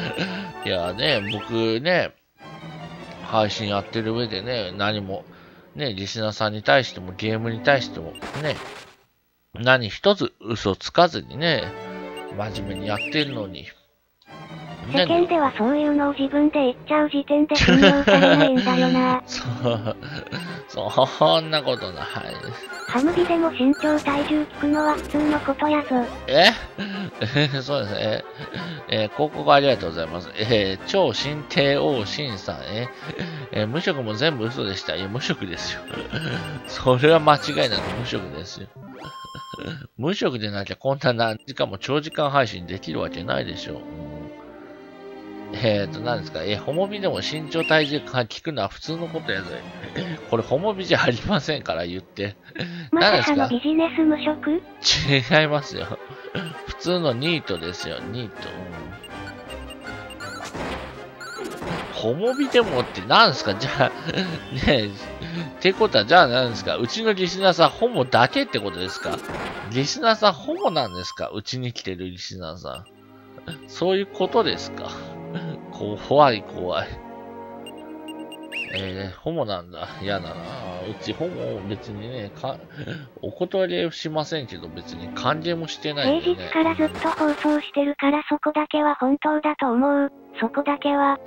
いやね、僕ね、配信やってる上でね、何も、ね、リスナーさんに対してもゲームに対してもね、何一つ嘘つかずにね、真面目にやってるのに。 世間ではそういうのを自分で言っちゃう時点で信用されないんだよな。 そんなことない。 ハムビでも身長体重聞くのは普通のことやぞ。 そうですね。広告ありがとうございます。超新帝王新さん、無職も全部嘘でした。いや、無職ですよ。それは間違いなく無職ですよ。無職でなきゃこんな何時間も長時間配信できるわけないでしょう。何ですかホモビでも身長体重が聞くのは普通のことやぞ。これホモビじゃありませんから言って。 まさかのビジネス無職？ 違いますよ。普通のニートですよ、ニート。 ホモビデモって何ですかじゃあ、ねえ、ってことは、じゃあ何ですかうちのリスナーさん、ホモだけってことですかリスナーさん、ホモなんですかうちに来てるリスナーさん。そういうことですか怖い。ホモなんだ。嫌だな。うちホモ別にね、お断りしませんけど、別に歓迎もしてないんでね。 平日からずっと放送してるからそこだけは本当だと思う。そこだけは、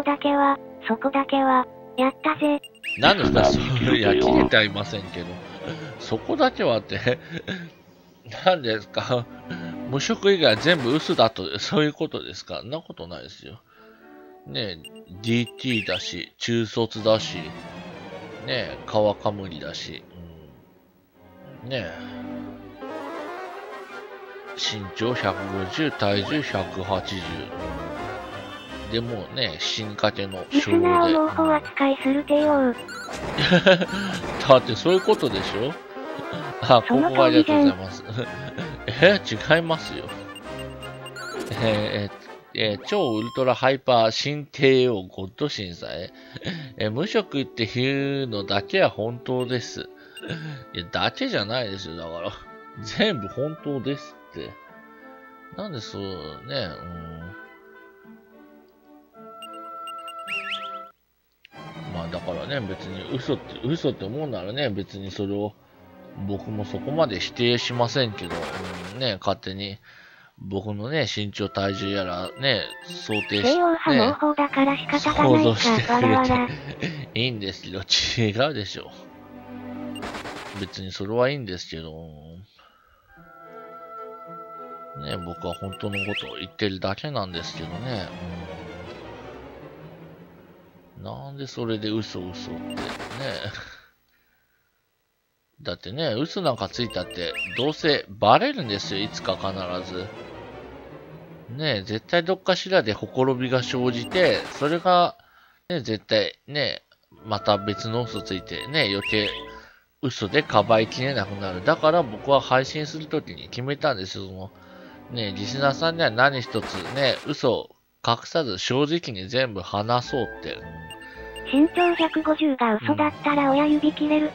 やったぜ。 何ですかいや、切れてはいませんけど。そこだけはって、何ですか無職以外全部嘘だと、そういうことですかそんなことないですよ。ねえ、DT だし、中卒だし、ねえ、川かむりだし、ねえ、身長150、体重180。でもね、進化系のリスナーを猛法扱いするてよだってそういうことでしょあ、ここありがとうございます。違いますよ。超ウルトラハイパー新帝王ゴッド審査無職っていうのだけは本当です。いや、だけじゃないですよ。だから、全部本当ですって。なんでそうね、まあだからね、別に嘘って思うならね、別にそれを僕もそこまで否定しませんけど、ね、勝手に僕のね、身長体重やらね、想定して、ね、想像してくれていいんですけど、違うでしょ。別にそれはいいんですけど、ね、僕は本当のことを言ってるだけなんですけどね。なんでそれで嘘ってね。だってね、嘘なんかついたって、どうせバレるんですよ、いつか必ず。ね、絶対どっかしらでほころびが生じて、それが、ね、絶対ね、また別の嘘ついてね、余計嘘でかばいきれなくなる。だから僕は配信するときに決めたんですよ。ね、リスナーさんには何一つね、嘘を隠さず正直に全部話そうって。 身長150が嘘だったら親指切れるか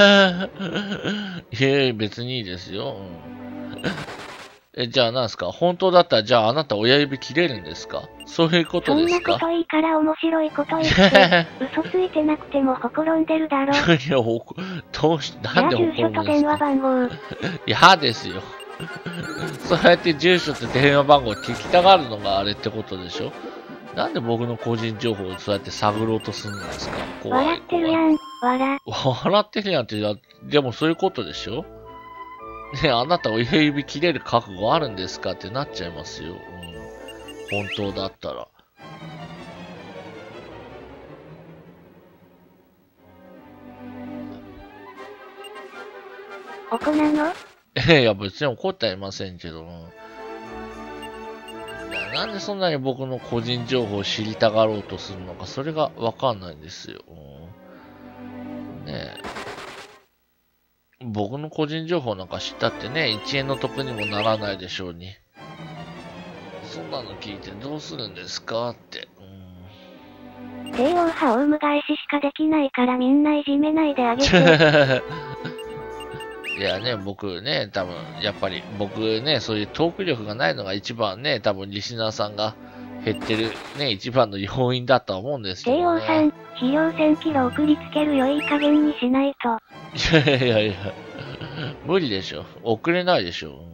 いえ、別にいいですよ。じゃあ何ですか本当だったら、じゃああなた親指切れるんですかそういうことですかそんなこといいから面白いこと言って、嘘ついてなくてもほころんでるだろ。いや、 なんでほころんでるんですか住所と電話番号。 嫌ですよ。そうやって住所と電話番号聞きたがるのがあれってことでしょなんで僕の個人情報をそうやって探ろうとするんですか笑ってるやん、笑ってるやんって、でもそういうことでしょねえ、あなた親指切れる覚悟あるんですかってなっちゃいますよ。本当だったら。 怒なのいや、別に怒ってはいませんけど。なんでそんなに僕の個人情報を知りたがろうとするのか、それがわかんないんですよ。ねえ。僕の個人情報なんか知ったってね、1円の得にもならないでしょうに。そんなの聞いてどうするんですかって。 帝王派オウム返ししかできないからみんないじめないであげて。 いやね、僕ね、多分、やっぱり僕ね、そういうトーク力がないのが一番ね、多分リスナーさんが減ってるね、一番の要因だとは思うんですけどね。 帝王さん、肥料1000キロ送りつけるよいい加減にしないと。 いや、無理でしょ。送れないでしょ。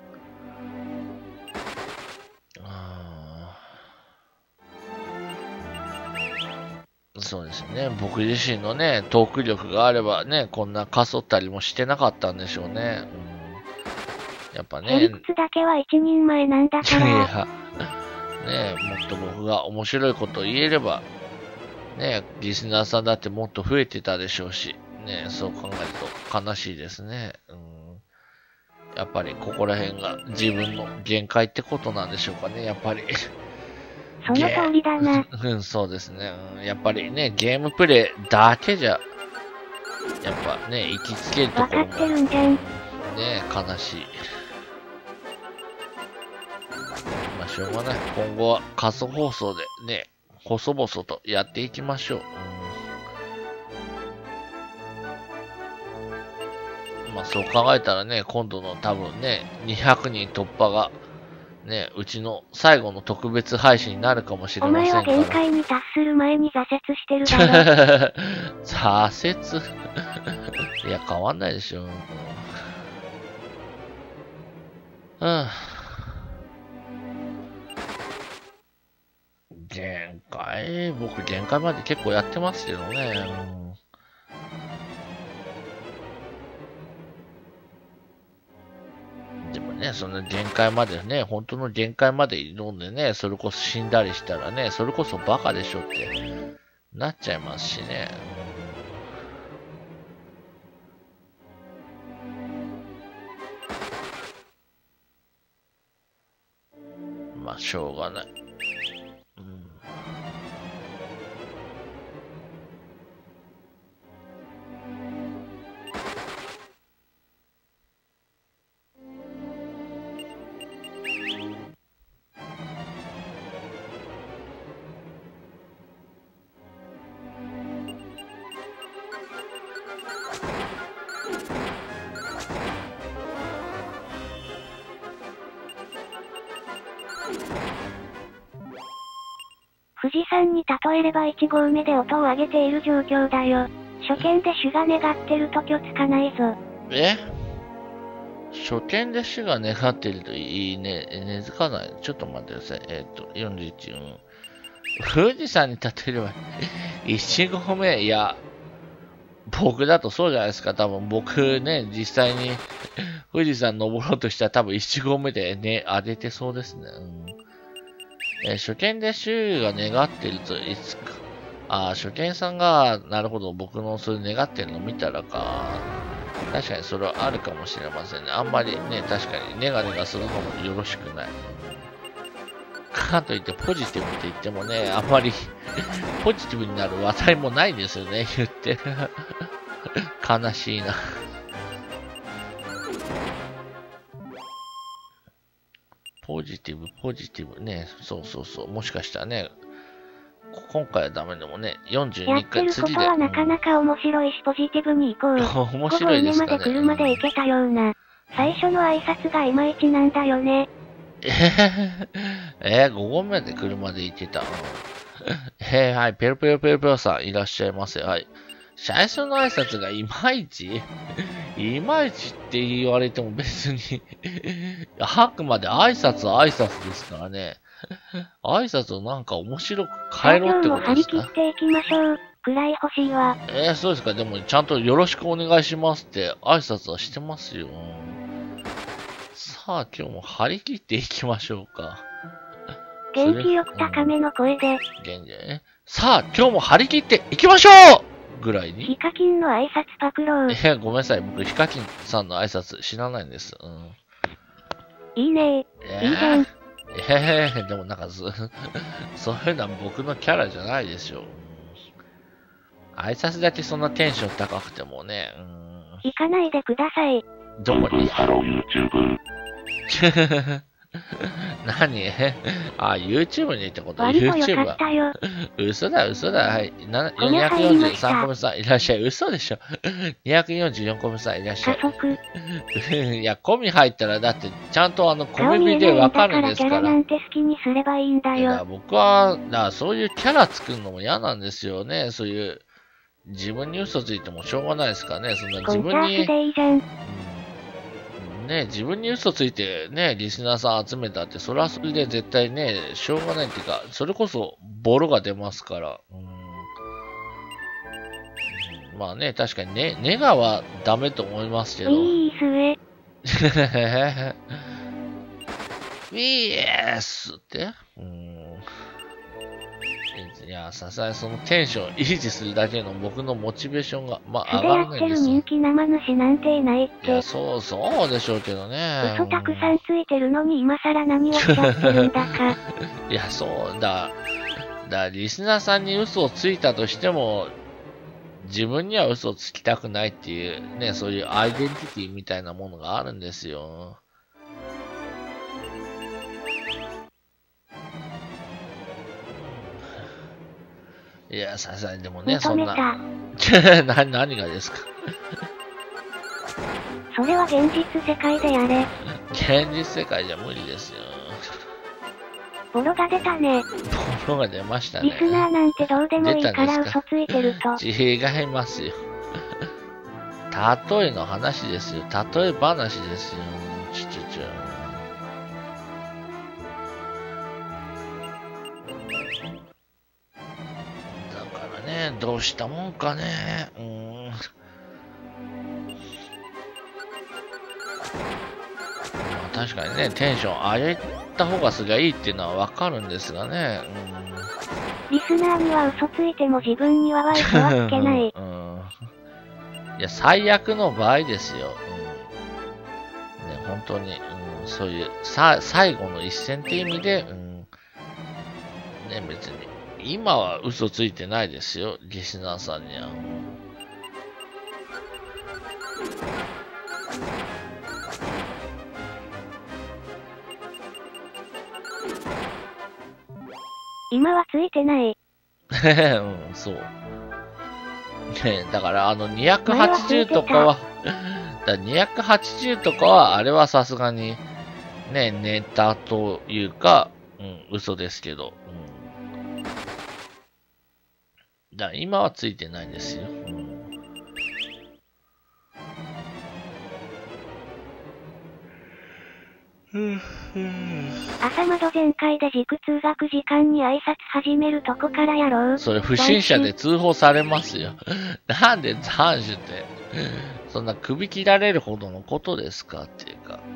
そうですね。僕自身のね、トーク力があればね、こんなかそったりもしてなかったんでしょうね。やっぱね。 理屈だけは一人前なんだから。 いや、ねもっと僕が面白いことを言えれば、ねリスナーさんだってもっと増えてたでしょうし、ねそう考えると悲しいですね。やっぱりここら辺が自分の限界ってことなんでしょうかね、やっぱり。 その通りだな。 そうですね、やっぱりね、ゲームプレイだけじゃ、やっぱね、行きつけるところも、 わかってるんじゃん。 ね、悲しい。まあ、しょうがない。今後は仮想放送でね、 細々とやっていきましょう。まあそう考えたらね、今度の多分ね、200人突破が、ね、うちの最後の特別配信になるかもしれませんから。 お前は限界に達する前に挫折してるだろ。 挫折いや、変わんないでしょ。限界僕限界まで結構やってますけどね。でもね、その限界までね、本当の限界まで挑んでね、それこそ死んだりしたらね、それこそバカでしょってなっちゃいますしね。まあ、しょうがない。 富士山に例えれば1合目で音を上げている状況だよ。初見で主が願ってるときょつかないぞ。 初見で主が願ってるといいね、根付かない。ちょっと待ってください。41、富士山に例えれば、1合目、いや、僕だとそうじゃないですか。多分僕ね、実際に富士山登ろうとしたら多分1合目でね、上げてそうですね。初見で主が願ってるといつか。初見さんが、なるほど、僕のそれ願ってるの見たらか。確かにそれはあるかもしれませんね。あんまりね、確かにネガネガするのもよろしくない。かといってポジティブって言ってもね、あんまりポジティブになる話題もないんですよね、言って。悲しいな。ポジティブね。そう。もしかしたらね、今回はダメでもね、42回次で。 やってることはなかなか面白いし、ポジティブに行こう。 面白いですかね。 まで来るまで行けたような。最初の挨拶がいまいちなんだよね。 5合目で車で行けた。はい、ペロペロさんいらっしゃいませ。はい。最初の挨拶がいまいちいまいちって言われても別にあくまで挨拶ですからね。挨拶をなんか面白く変えろってことですか？ 今日も張り切っていきましょう。くらい欲しいわ。 そうですか。でもちゃんとよろしくお願いしますって挨拶はしてますよ。さあ今日も張り切っていきましょうか。 元気よく高めの声で。 さあ今日も張り切っていきましょうぐらいに。 ヒカキンの挨拶パクロー。 ごめんなさい。僕、ヒカキンさんの挨拶知らないんです。 いいねいいじゃん。 でもなんかそういうのは僕のキャラじゃないでしょ。挨拶だけそんなテンション高くてもね。 行かないでください。 どこにハロー YouTube。 何YouTube にってこと？ YouTube は嘘だ。はい。443個目さんいらっしゃい。嘘でしょ。244個目さんいらっしゃい。 加速。 いや、込み入ったらだって、ちゃんと込み火でわかるんですから。 キャラなんて好きにすればいいんだよ。 僕は、そういうキャラ作るのも嫌なんですよね。そういう、自分に嘘ついてもしょうがないですからね。そんな自分に。ね、自分に嘘ついてね、リスナーさん集めたって、それはそれで絶対ね、しょうがないっていうか、それこそボロが出ますから。まあね、確かにね、ネガはダメと思いますけど。 いいすえ。 ウィースって、いや、さすがにそのテンションを維持するだけの僕のモチベーションが、上がらないんですよ。 素でやってる人気生主なんていないって。 いや、そうでしょうけどね。 嘘たくさんついてるのに今更何をしちゃってるんだか。 いや、そうだ。リスナーさんに嘘をついたとしても、自分には嘘をつきたくないっていうね、そういうアイデンティティみたいなものがあるんですよ。 いや、さすがにでもね、そ認めんな。 た。 何がですか？ それは現実世界でやれ。 現実世界じゃ無理ですよ。 ボロが出たね。 ボロが出ましたね。 リスナーなんてどうでもいいから嘘ついてると。 違いますよ。例えの話ですよ。例え話ですよ。だからね、どうしたもんかね。確かにね、テンション上げた方がすりゃいいっていうのはわかるんですがね。 リスナーには嘘ついても自分には悪くはつけない。 いや、最悪の場合ですよ。ね、本当に、そういう、最後の一戦って意味で、ね、別に、今は嘘ついてないですよ、リスナーさんには。 今はついてない。 そう。ね、だから280とかは、280とかは、あれはさすがに、ね、ネタというか、嘘ですけど。だから今はついてないんですよ。 朝窓全開で塾通学時間に挨拶始めるとこからやろう。 それ不審者で通報されますよ。なんで斬首って、そんな首切られるほどのことですかっていうか。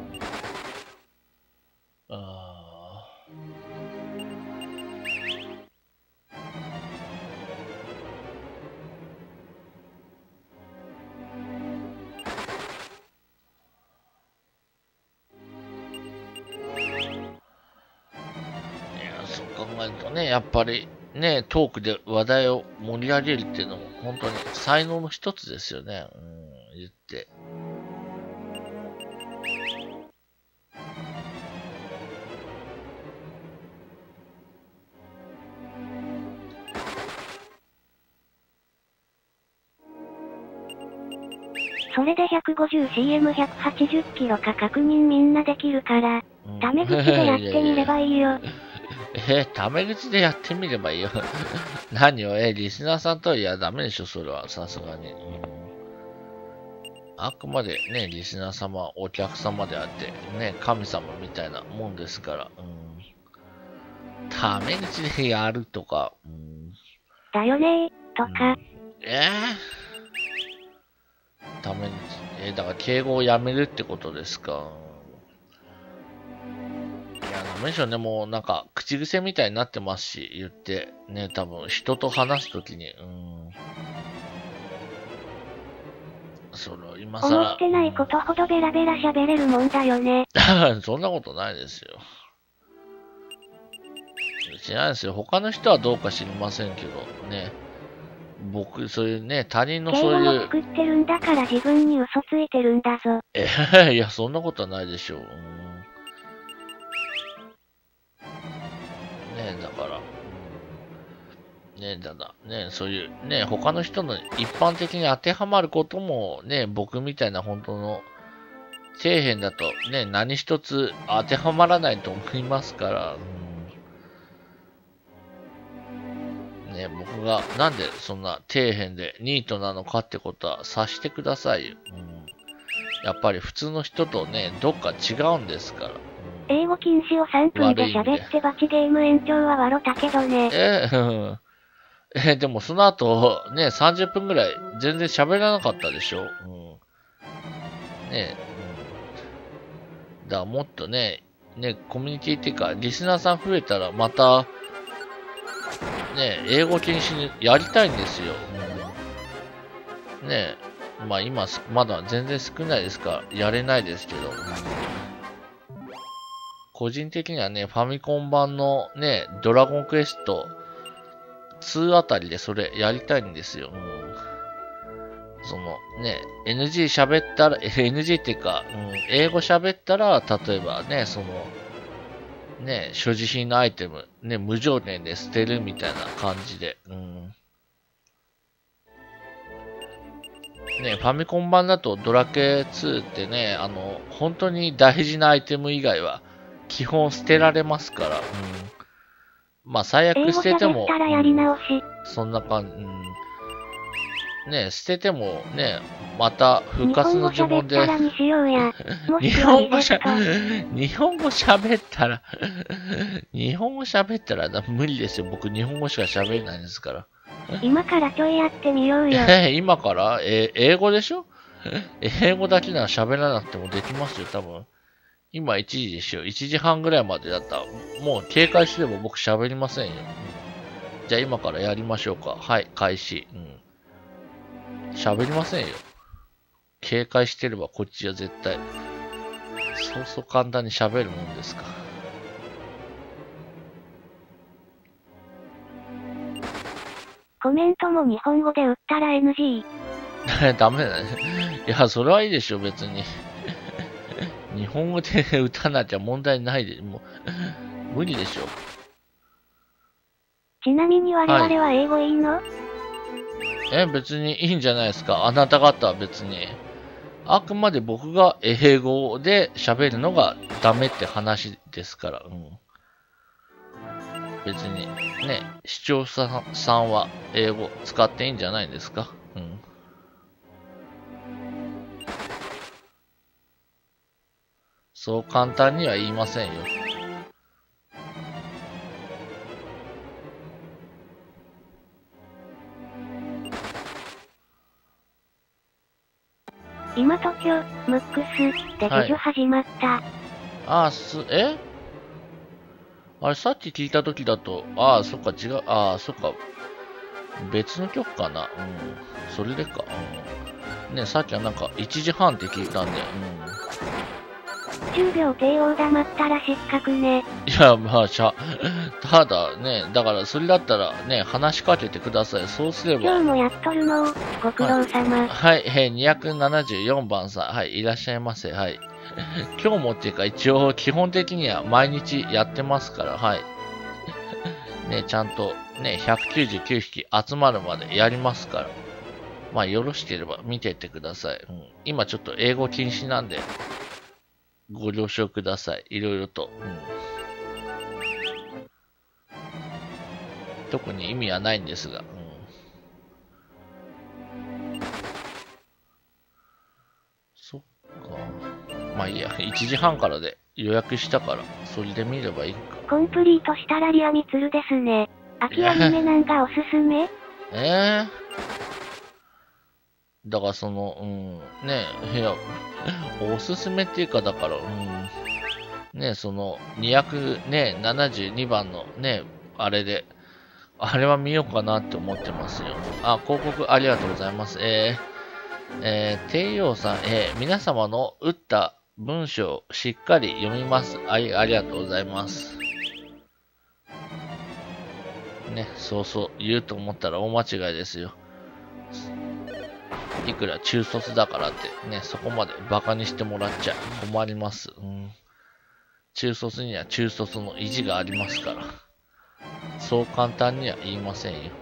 やっぱりね、トークで話題を盛り上げるっていうのも本当に才能の一つですよね。言って。 それで 150cm180 キロか確認みんなできるから、タメ口でやってみればいいよ。 タメ口でやってみればいいよ。何を、リスナーさんとはいやダメでしょ、それは、さすがに。あくまでね、リスナー様、お客様であって、ね、神様みたいなもんですから、タメ口でやるとか、 だよねとか。 タメ口、だから敬語をやめるってことですか。ダメでしょね、もうなんか、口癖みたいになってますし、言って、ね、多分、人と話すときに、今更。 思ってないことほどベラベラ喋れるもんだよね。 そんなことないですよ。知らないですよ。他の人はどうか知りませんけど、ね。僕、そういうね、他人のそういう。 敬語を作ってるんだから自分に嘘ついてるんだぞ。 いや、そんなことはないでしょう。だから、そういう、他の人の一般的に当てはまることも、僕みたいな本当の底辺だと、何一つ当てはまらないと思いますから、僕がなんでそんな底辺でニートなのかってことは察してくださいよ。やっぱり普通の人とどっか違うんですから。 英語禁止を3分で喋ってバチゲーム延長は笑ったけどね。 でもその後、30分ぐらい全然喋らなかったでしょ。だからもっとコミュニティっていうか、リスナーさん増えたらまた、英語禁止にやりたいんですよ。まあ今、まだ全然少ないですから、やれないですけど。個人的にはファミコン版のドラゴンクエスト2あたりでそれやりたいんですよ。NG 喋ったら、NG っていうか、英語喋ったら、例えばね、所持品のアイテム、ね、無条件で捨てるみたいな感じで。ね、ファミコン版だとドラクエ2ってね、本当に大事なアイテム以外は基本捨てられますから。まあ最悪捨てても、そんな感じ。ね、捨ててもね、また復活の呪文で。日本語喋ったら無理ですよ。僕日本語しか喋れないんですから。 今からちょいやってみようよ。 今から英語でしょ？英語だけなら喋らなくてもできますよ、多分。今1時でしょ。1時半ぐらいまでだったら、もう警戒すれば僕喋りませんよ。じゃあ今からやりましょうか。はい、開始。喋りませんよ。警戒してればこっちは絶対。そう簡単に喋るもんですか。 コメントも日本語で打ったら NG。 ダメだね。いや、それはいいでしょ、別に。日本語で打たなきゃ問題ないで、もう、無理でしょ。 ちなみに我々は英語いいの？ 別にいいんじゃないですか。あなた方は別に。あくまで僕が英語で喋るのがダメって話ですから。別にね、視聴者さんは英語使っていいんじゃないですか。そう簡単には言いませんよ。 今東京、ムックスで補助始まった。 あれさっき聞いた時だと、そっか違う、そっか。別の曲かな。それでか。ね、さっきはなんか1時半って聞いたんで。 10秒帝王黙ったら失格ね。 いや、まあ、ただね、だからそれだったらね、話しかけてください。そうすれば。 今日もやっとるのご苦労様。 はい、274番さん。はい、いらっしゃいませ。はい。今日もっていうか一応基本的には毎日やってますから、はい。ね、ちゃんとね、199匹集まるまでやりますから。まあよろしければ見てってください。今ちょっと英語禁止なんで、ご了承ください。いろいろと。特に意味はないんですが。そっか。まあいいや、1時半からで予約したから、それで見ればいいか。 コンプリートしたらリアミツルですね。秋アニメなんかおすすめ？ だからその、いや、おすすめっていうか、だから、272番のね、あれで、あれは見ようかなって思ってますよ。広告ありがとうございます。帝陽さん、皆様の打った文章をしっかり読みます。ありがとうございます。ね、そう言うと思ったら大間違いですよ。いくら中卒だからってね、そこまでバカにしてもらっちゃ困ります。中卒には中卒の意地がありますから。そう簡単には言いませんよ。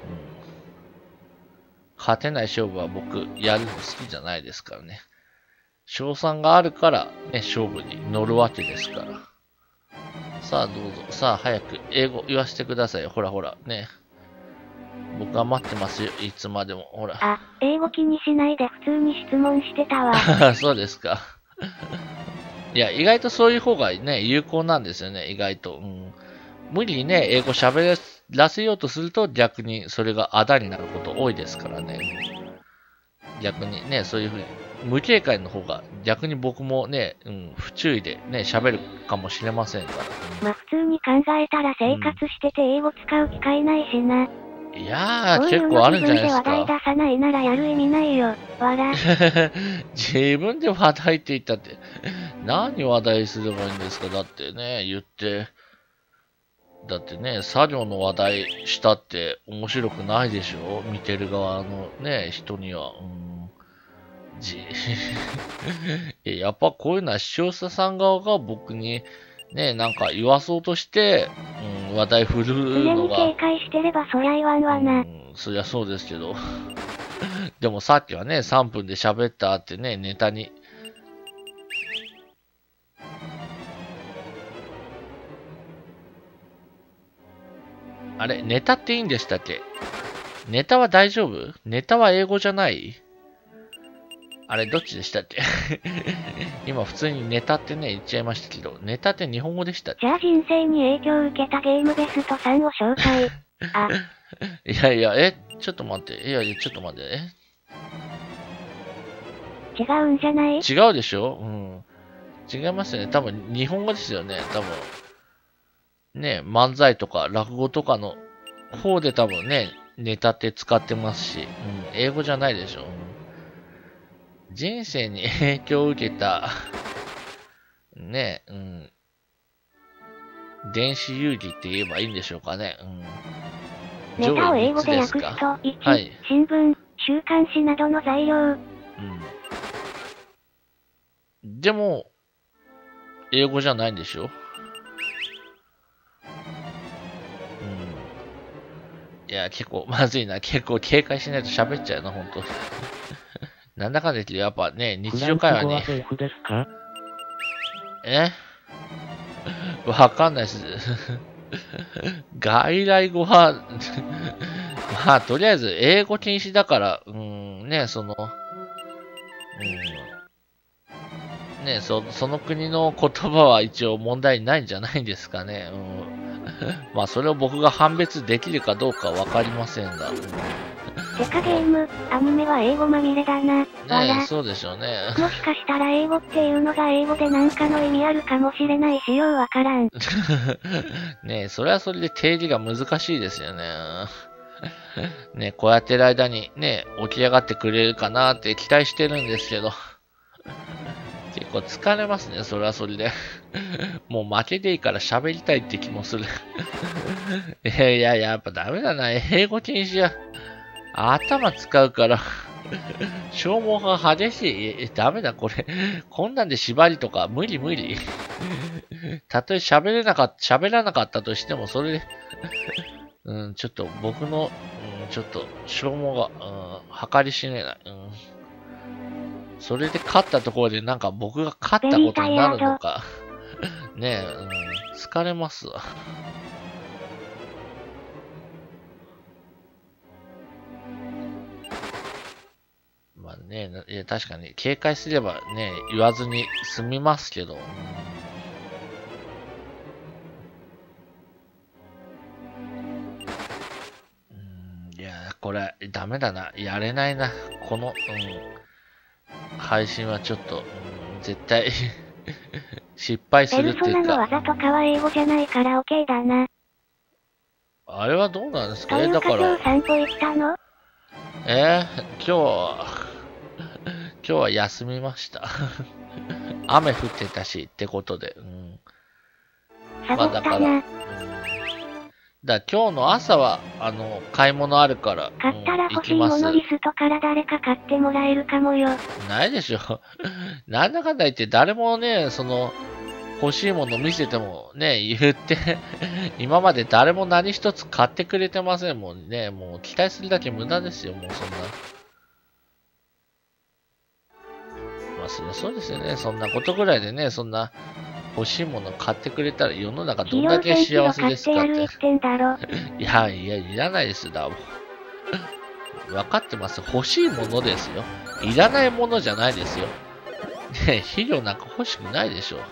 勝てない勝負は僕やるの好きじゃないですからね。賞賛があるからね、勝負に乗るわけですから。さあどうぞ。さあ早く英語言わせてくださいよ。ほらね。僕は待ってますよ。いつまでも。ほら。 英語気にしないで普通に質問してたわ。 そうですか。いや、意外とそういう方がね、有効なんですよね。意外と。無理にね、英語喋らせようとすると逆にそれがあだになること多いですからね。逆にね、そういうふうに、無警戒の方が逆に僕もね、不注意でね、喋るかもしれませんから。 まあ普通に考えたら生活してて英語使う機会ないしな。 いやー、結構あるんじゃないですか。 自分で話題出さないならやる意味ないよ。 自分で話題って言ったって、何話題すればいいんですか？だってね、言って。だってね、作業の話題したって面白くないでしょ？見てる側のね、人には。やっぱこういうのは視聴者さん側が僕にね、なんか言わそうとして、話題振るのが。 上に警戒してればそりゃ言わんわな。 そりゃそうですけど。でもさっきはね、3分で喋ったってね、ネタに。あれ、ネタっていいんでしたっけ？ネタは大丈夫？ネタは英語じゃない？あれ、どっちでしたっけ？今普通にネタってね、言っちゃいましたけど、ネタって日本語でしたっけ？ じゃあ人生に影響を受けたゲームベスト3を紹介。あ。 いやいや、ちょっと待って。いやいや、ちょっと待って。 違うんじゃない？ 違うでしょ？違いますよね。多分、日本語ですよね。多分。ね、漫才とか落語とかの方で多分ね、ネタって使ってますし、英語じゃないでしょ。人生に影響を受けた、ね、電子遊戯って言えばいいんでしょうかね。 ネタを英語で訳すと、1、はい、新聞、週刊誌などの材料。 でも、英語じゃないんでしょ？いや、結構まずいな。結構警戒しないと喋っちゃうな、ほんと。なんだかんだ言って、やっぱね、日常会話に。わかんないです。外来語はまあ、とりあえず、英語禁止だから、ね、その国の言葉は一応問題ないんじゃないんですかね。まあ、それを僕が判別できるかどうかわかりませんが。 てかゲーム、アニメは英語まみれだな。 ねえ、そうでしょうね。 もしかしたら英語っていうのが英語でなんかの意味あるかもしれないしようわからん。 ねえ、それはそれで定義が難しいですよね。ねえ、こうやってる間にね、起き上がってくれるかなって期待してるんですけど。結構疲れますね、それはそれで。もう負けでいいから喋りたいって気もする。いや、やっぱダメだな。英語禁止や。頭使うから。消耗が激しい。ダメだ、これ。こんなんで縛りとか、無理。たとえ喋らなかったとしても、それで、ちょっと僕の、ちょっと消耗が、計り知れない。それで勝ったところでなんか僕が勝ったことになるのか。ねえ、疲れますわ。まあね、いや確かに警戒すればね、言わずに済みますけど。いや、これダメだな。やれないな。この、配信はちょっと、絶対失敗するっていうか。 ペルソナの技とかは英語じゃないから OK だな。 あれはどうなんですか？ だから。今日散歩行ったの？ 今日は休みました。雨降ってたしってことで。 サボったな。 今日の朝は、買い物あるから。 買ったら欲しいものリストから誰か買ってもらえるかもよ。 ないでしょ。なんだかんだ言って誰もね、欲しいもの見せてもね、言って、今まで誰も何一つ買ってくれてませんもんね。もう期待するだけ無駄ですよ、もうそんな。まあ、そうですよね。そんなことぐらいでね、そんな、欲しいもの買ってくれたら世の中どんだけ幸せですかって。いや、いらないですだ。分かってます。欲しいものですよ。いらないものじゃないですよ。ね、肥料なんか欲しくないでしょ。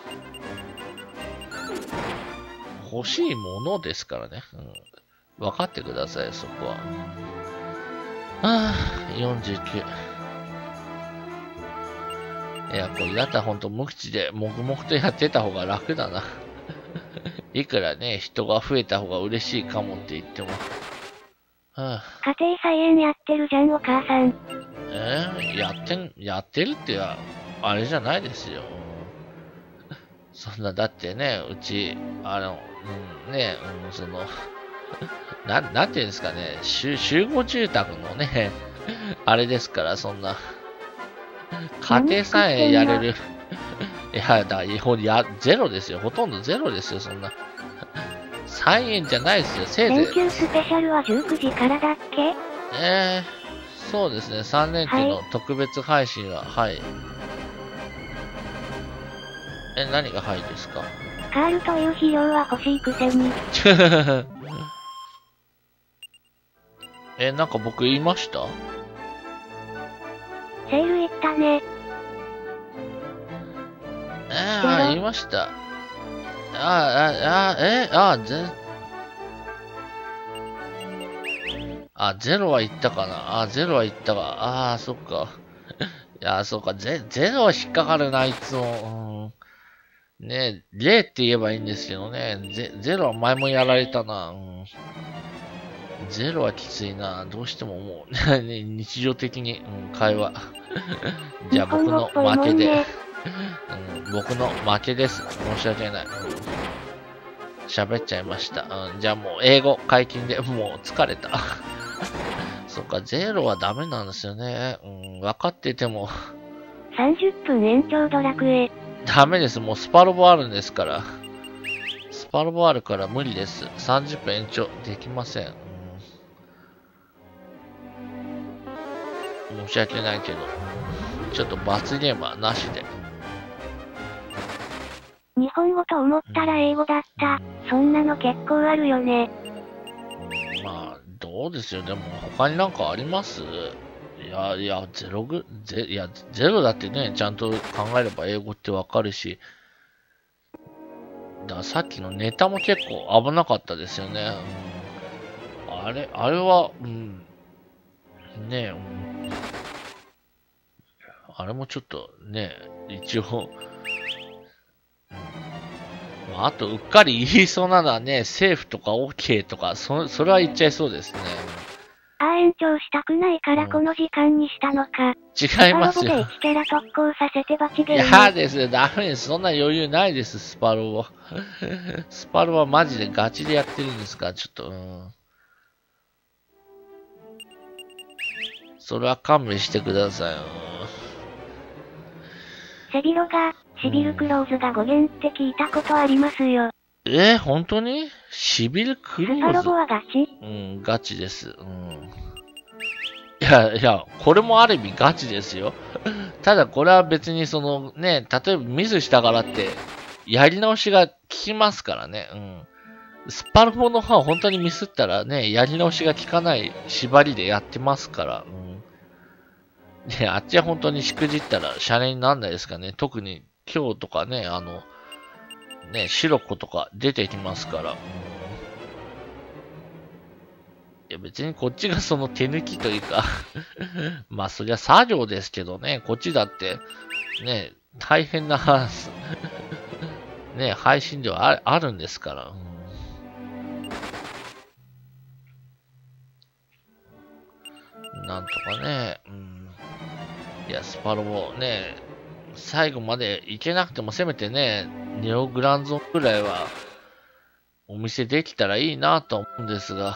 欲しいものですからね。分かってください、そこは。49。いや、これだったらほんと無口で黙々とやってた方が楽だな。いくらね、人が増えた方が嬉しいかもって言っても。 家庭菜園やってるじゃん、お母さん。 やってるってあれじゃないですよ。そんな、だってね、うち、なんていうんですかね、集合住宅のね、あれですから、そんな、家庭菜園やれるいや、ゼロですよ。ほとんどゼロですよ、そんな。3円じゃないですよ、せいぜい。 連休スペシャルは19時からだっけ？ そうですね、3連休の特別配信は、はい。何がはいですか？ カールという肥料は欲しいくせに。 なんか僕言いました？ セール行ったね。 言いました。ゼロは言ったかな。ゼロは言ったか。そっか。いや、そうか。ゼロは引っかかるな、いつも。ねえ、0って言えばいいんですけどね。ゼロは前もやられたな。ゼロはきついな。どうしてももう、日常的に、会話。じゃあ僕の負けで。僕の負けです。申し訳ない。喋っちゃいました。じゃあもう英語解禁で、もう疲れた。そっか、ゼロはダメなんですよね。分かってても。 30分延長ドラクエ。 ダメです。もうスパロボあるんですから。スパロボあるから無理です。30分延長できません。申し訳ないけど。ちょっと罰ゲームはなしで。 日本語と思ったら英語だった。そんなの結構あるよね。 まあ、どうですよ。でも他になんかあります？ゼロだってね、ちゃんと考えれば英語ってわかるし。だからさっきのネタも結構危なかったですよね。あれは、ねあれもちょっとね、一応、あと、うっかり言いそうなのはね、セーフとか OK とか、それは言っちゃいそうですね。 延長したくないからこの時間にしたのか。 違いますよ。 スパロボで1キャラ特攻させて罰ゲーム。 嫌ですよ。ダメです。そんな余裕ないです、スパロボ。スパロボはマジでガチでやってるんですから、ちょっと、それは勘弁してください。 セビロが、シビルクローズが語源って聞いたことありますよ。 本当に？シビルクローズ？ スパロボはガチ？ ガチです。いや、これもある意味ガチですよ。ただこれは別にそのね、例えばミスしたからって、やり直しが効きますからね。スパロボの方は本当にミスったらね、やり直しが効かない縛りでやってますから。ね、あっちは本当にしくじったらシャレになんないですかね。特に今日とかね、シロコとか出てきますから。いや別にこっちがその手抜きというかまあそりゃ作業ですけどね、こっちだって、ね、大変なね、配信ではあるんですから。なんとかね、いや、スパロボね、最後まで行けなくてもせめてね、ネオグランゾンくらいはお店できたらいいなと思うんですが、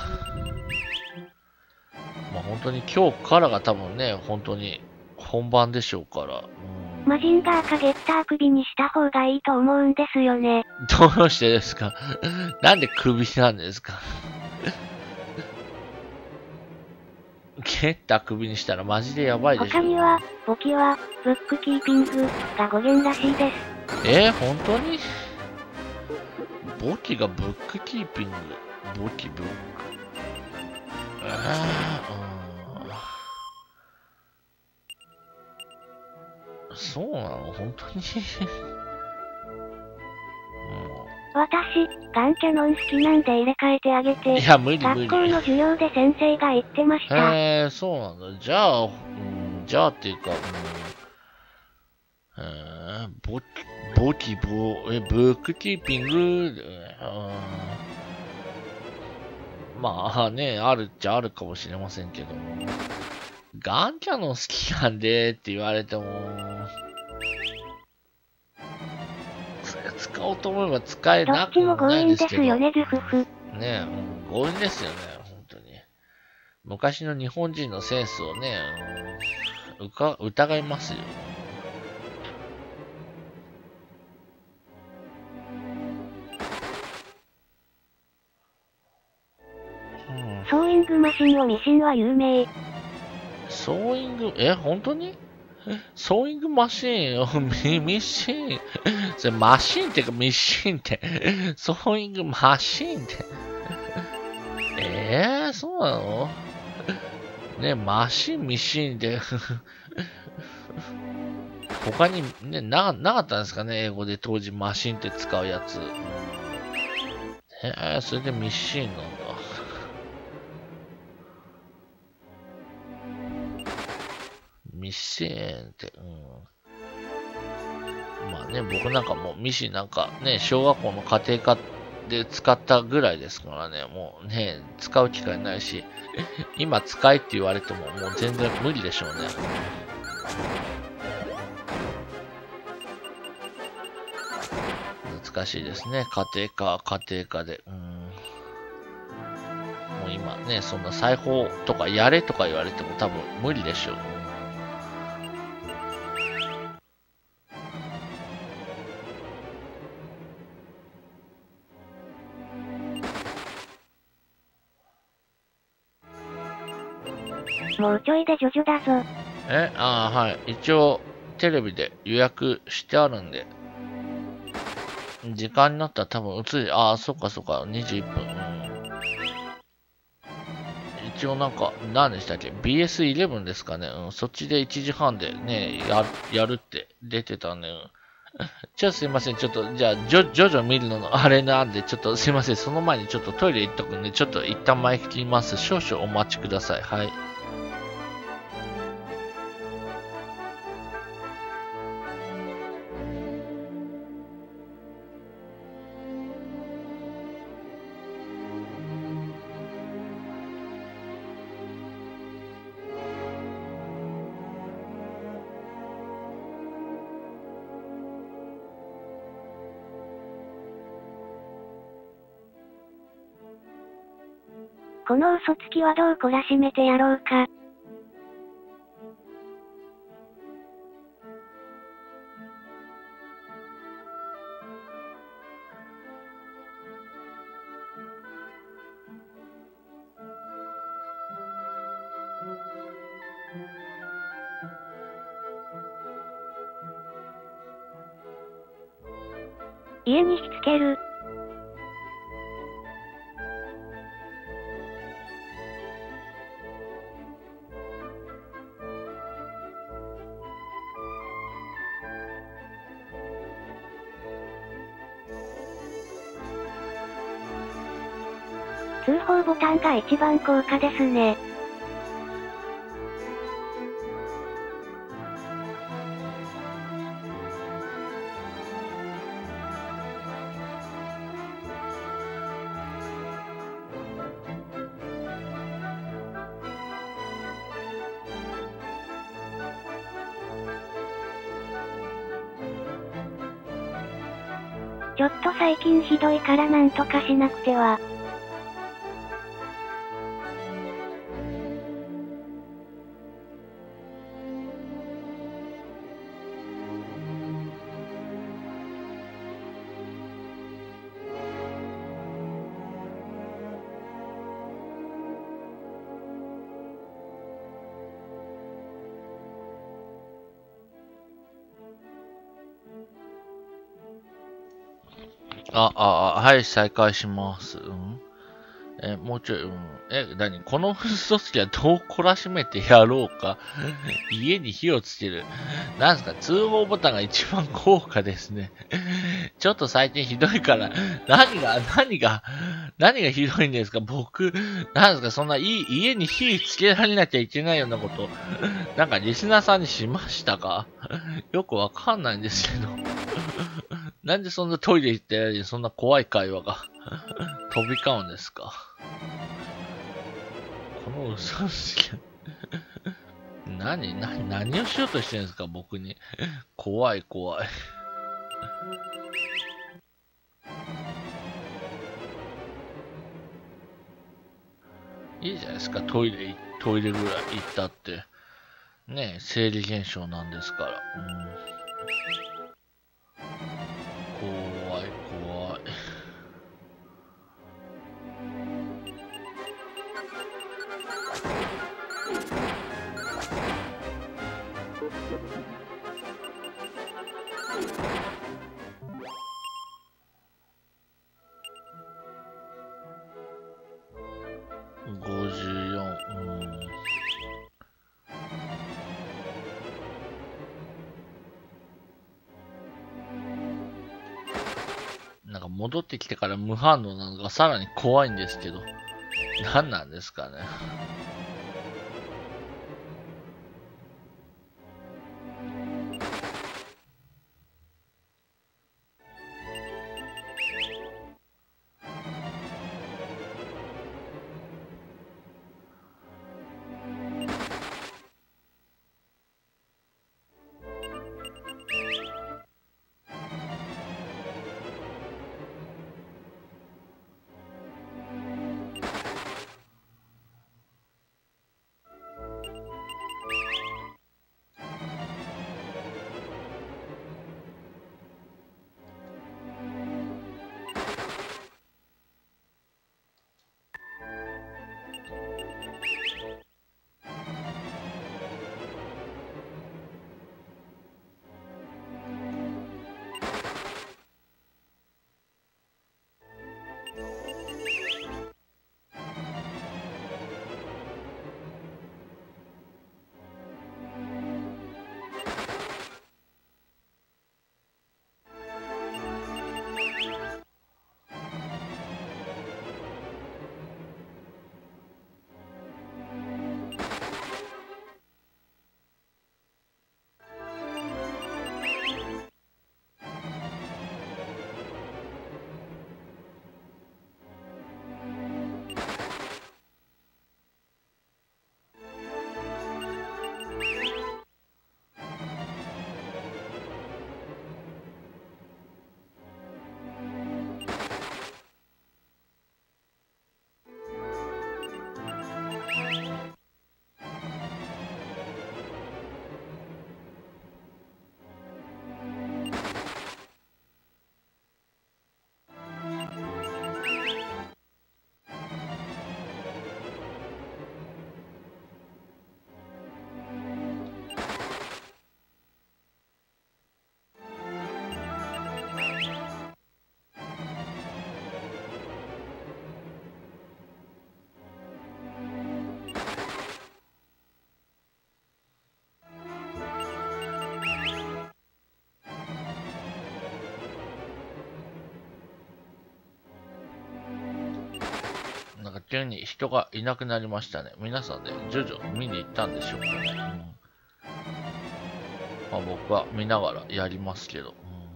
まあ本当に今日からが多分ね、本当に本番でしょうから。 マジンガーかゲッター首にした方がいいと思うんですよね。 どうしてですか？なんで首なんですか？ゲッター首にしたらマジでやばいでしょ。 他には、簿記は、ブックキーピングが語源らしいです。 本当に？簿記がブックキーピング。簿記、ブック。そうなの？本当に私、ガンキャノン好きなんで入れ替えてあげて。 いや、無理。 学校の授業で先生が言ってました。 そうなんだ。じゃあ、じゃあっていうか、ブックキーピング、まあね、あるっちゃあるかもしれませんけども。ガンキャノン好きなんでって言われても、使おうと思えば使えなくもないですけど。 どっちも強引ですよね、ズフフ。 ね強引ですよね、本当に。昔の日本人のセンスをね、疑いますよ。 ソーイングマシンをミシンは有名。 ソーイング、本当にソーイングマシンをミシン。それマシンってかミシンって。ソーイングマシンって。そうなのね、マシン、ミシンで。他にね、なかったんですかね、英語で当時マシンって使うやつ。それでミシンなんだ。ミシンって、まあね、僕なんかもうミシンなんかね、小学校の家庭科で使ったぐらいですからね、もうね、使う機会ないし、今使いって言われてももう全然無理でしょうね。難しいですね、家庭科で。もう今ね、そんな裁縫とかやれとか言われても多分無理でしょう。 もうちょいでジョジョだぞ。 はい。一応、テレビで予約してあるんで、時間になったら多分そっか、21分。一応なんか、何でしたっけ ?BS11 ですかね。そっちで1時半でね、やるって出てたんで、すいません。ちょっと、じゃあ、ジョジョ見るののあれなんで、ちょっとすいません。その前にちょっとトイレ行っとくんで、ちょっと一旦前切ります。少々お待ちください。はい。 この嘘つきはどう懲らしめてやろうか。家にしつける。通報ボタンが一番高価ですね。ちょっと最近ひどいからなんとかしなくては。 はい、再開します。もうちょい、この嘘つきはどう懲らしめてやろうか。家に火をつける。なんすか、通報ボタンが一番高価ですね。ちょっと最近ひどいから、何がひどいんですか僕、なんですか、そんな家に火つけられなきゃいけないようなこと、なんかリスナーさんにしましたかよくわかんないんですけど。なんでそんなトイレ行ってるのにそんな怖い会話が飛び交うんですかこの嘘つき。何をしようとしてるんですか僕に。怖い。いいじゃないですか、トイレぐらい行ったって。ねえ、生理現象なんですから。怖い。 54、なんか戻ってきてから無反応なのがさらに怖いんですけど。何なんですかね。なんか急に人がいなくなりましたね。皆さんでジョジョ見に行ったんでしょうかね。まあ、僕は見ながらやりますけど。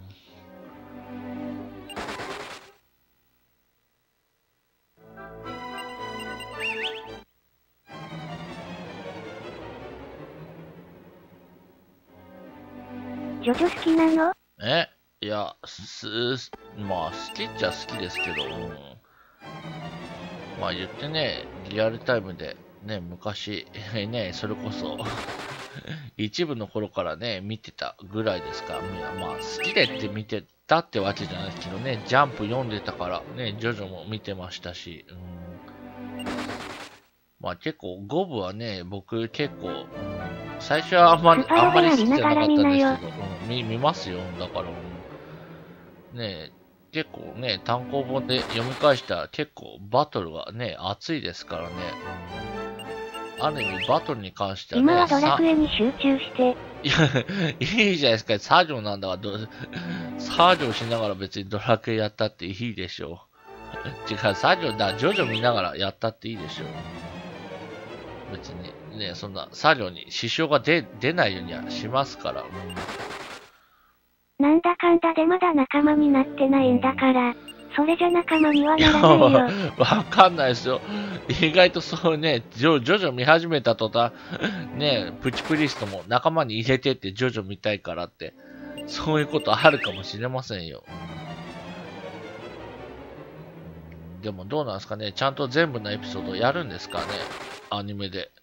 ジョジョ好きなの？ いや、まあ、好きっちゃ好きですけど、まあ言ってね、リアルタイムで、ね、昔、ね、それこそ一部の頃からね、見てたぐらいですから、まあ好きでって見てたってわけじゃないですけどね、ジャンプ読んでたから、ね、ジョジョも見てましたし、まあ結構、5部はね、僕結構、最初はあんまり好きじゃなかったんですけど、見ますよ。だから、ね、結構ね、単行本で読み返したら結構バトルがね、熱いですからね。ある意味バトルに関してはね、 今はドラクエに集中して。 いや、いいじゃないですか。作業なんだから、作業しながら別にドラクエやったっていいでしょう。違う、作業だ、ジョジョ見ながらやったっていいでしょう。別にね、そんな作業に支障が出ないようにはしますから。 なんだかんだでまだ仲間になってないんだから、それじゃ仲間にはならないよ。 わかんないですよ。意外とそうね、ジョジョ見始めた途端、ね、プチプリストも仲間に入れてってジョジョ見たいからって、そういうことあるかもしれませんよ。でもどうなんですかね、ちゃんと全部のエピソードやるんですかね、アニメで。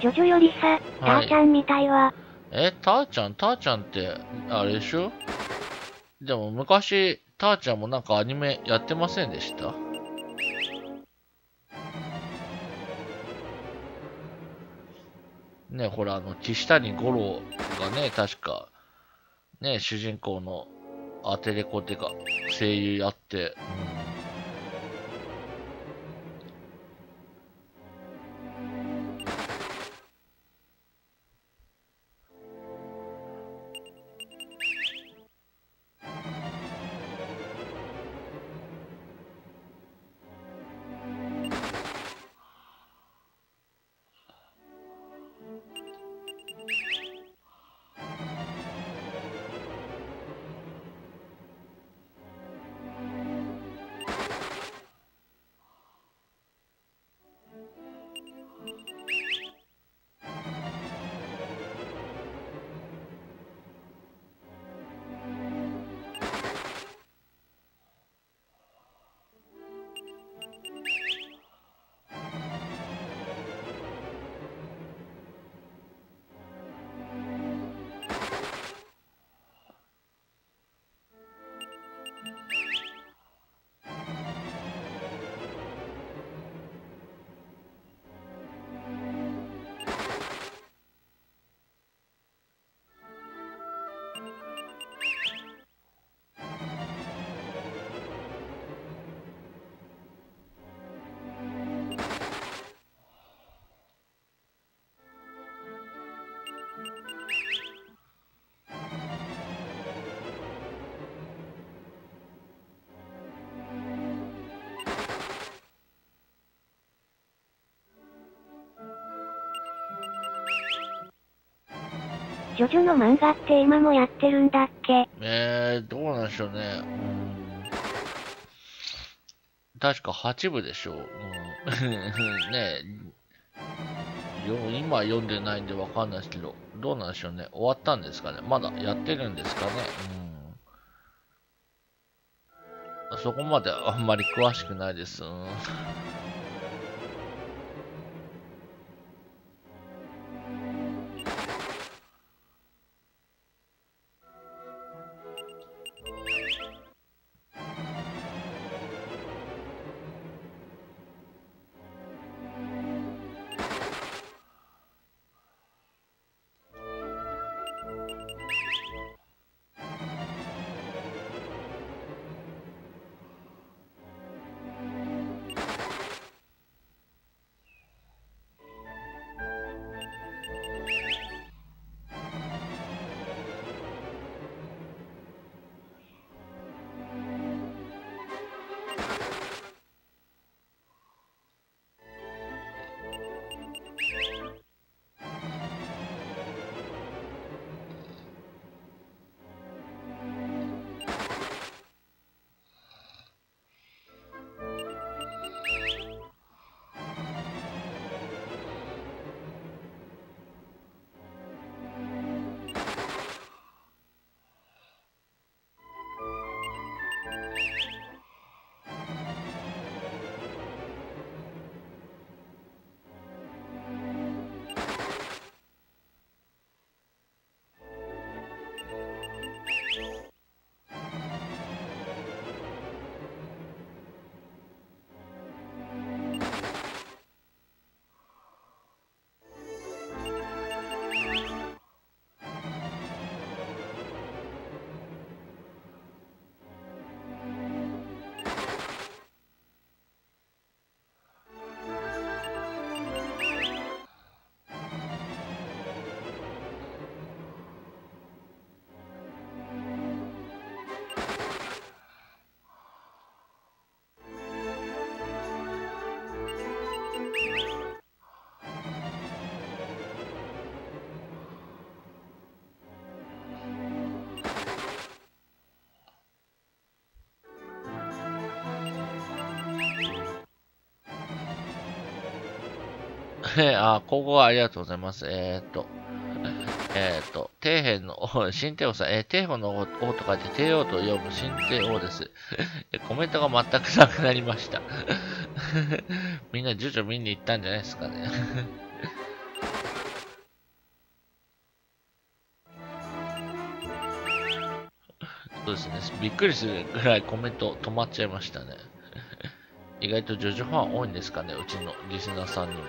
ジョジョよりさ、ターちゃんみたいわ。 ターちゃんって、あれでしょ？でも昔、ターちゃんもなんかアニメやってませんでした？ね、ほら、岸谷五郎がね、確か、ね、主人公のアテレコってか、声優やって、 ジョジョの漫画って今もやってるんだっけ？ どうなんでしょうね。確か8部でしょう。ね今読んでないんでわかんないですけど、どうなんでしょうね。終わったんですかね。まだやってるんですかね。そこまであんまり詳しくないです。ここはありがとうございます。底辺の、新帝王さん、底辺の王と書いて帝王と読む新帝王です。コメントが全くなくなりました。みんな徐々見に行ったんじゃないですかね。 そうですね。びっくりするぐらいコメント止まっちゃいましたね。意外とジョジョファン多いんですかね、うちのリスナーさんにも。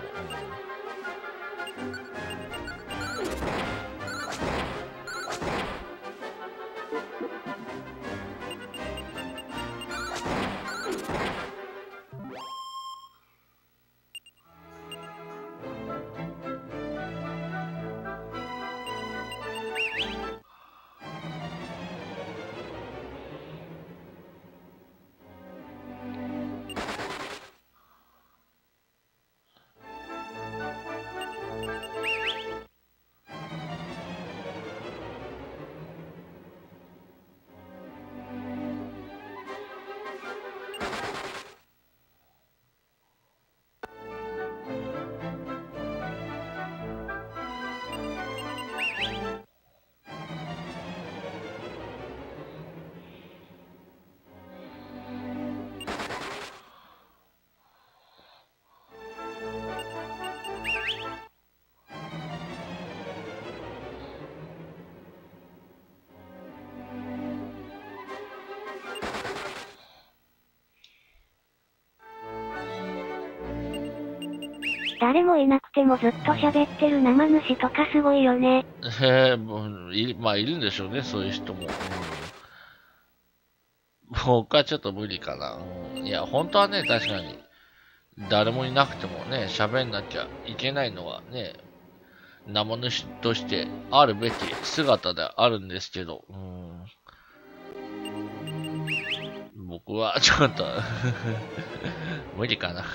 誰もいなくてもずっと喋ってる生主とかすごいよね。 まあ、いるんでしょうね、そういう人も。僕はちょっと無理かな。いや、本当はね、確かに、誰もいなくてもね、喋んなきゃいけないのはね、生主としてあるべき姿であるんですけど、僕はちょっと無理かな。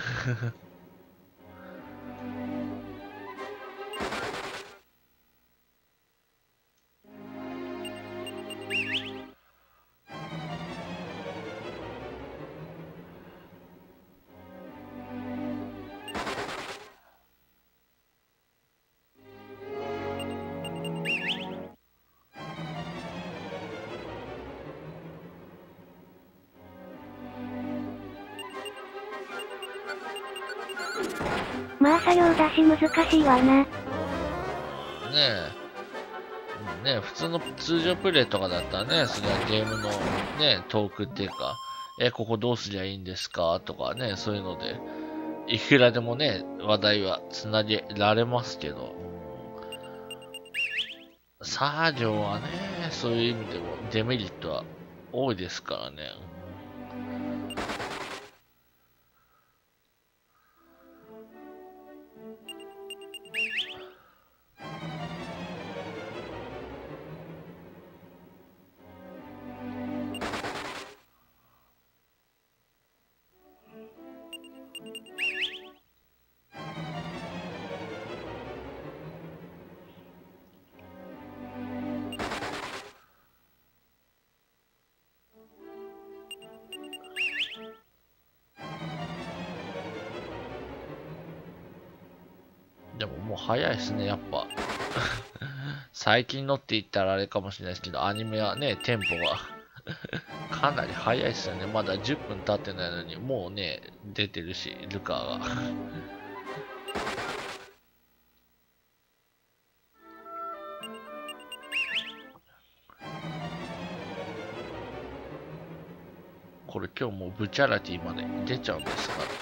まあ作業だし難しいわな。 普通の通常プレイとかだったらね、それはゲームのね、トークっていうか、ここどうすりゃいいんですかとかね、そういうので、いくらでもね、話題はつなげられますけど、作業はね、そういう意味でもデメリットは多いですからね。でももう早いですね、やっぱ。最近のって言ったらあれかもしれないですけど、アニメはね、テンポがかなり早いですよね。まだ10分経ってないのに、もうね、出てるし、ルカが。これ今日もうブチャラティまで出ちゃうんですかね。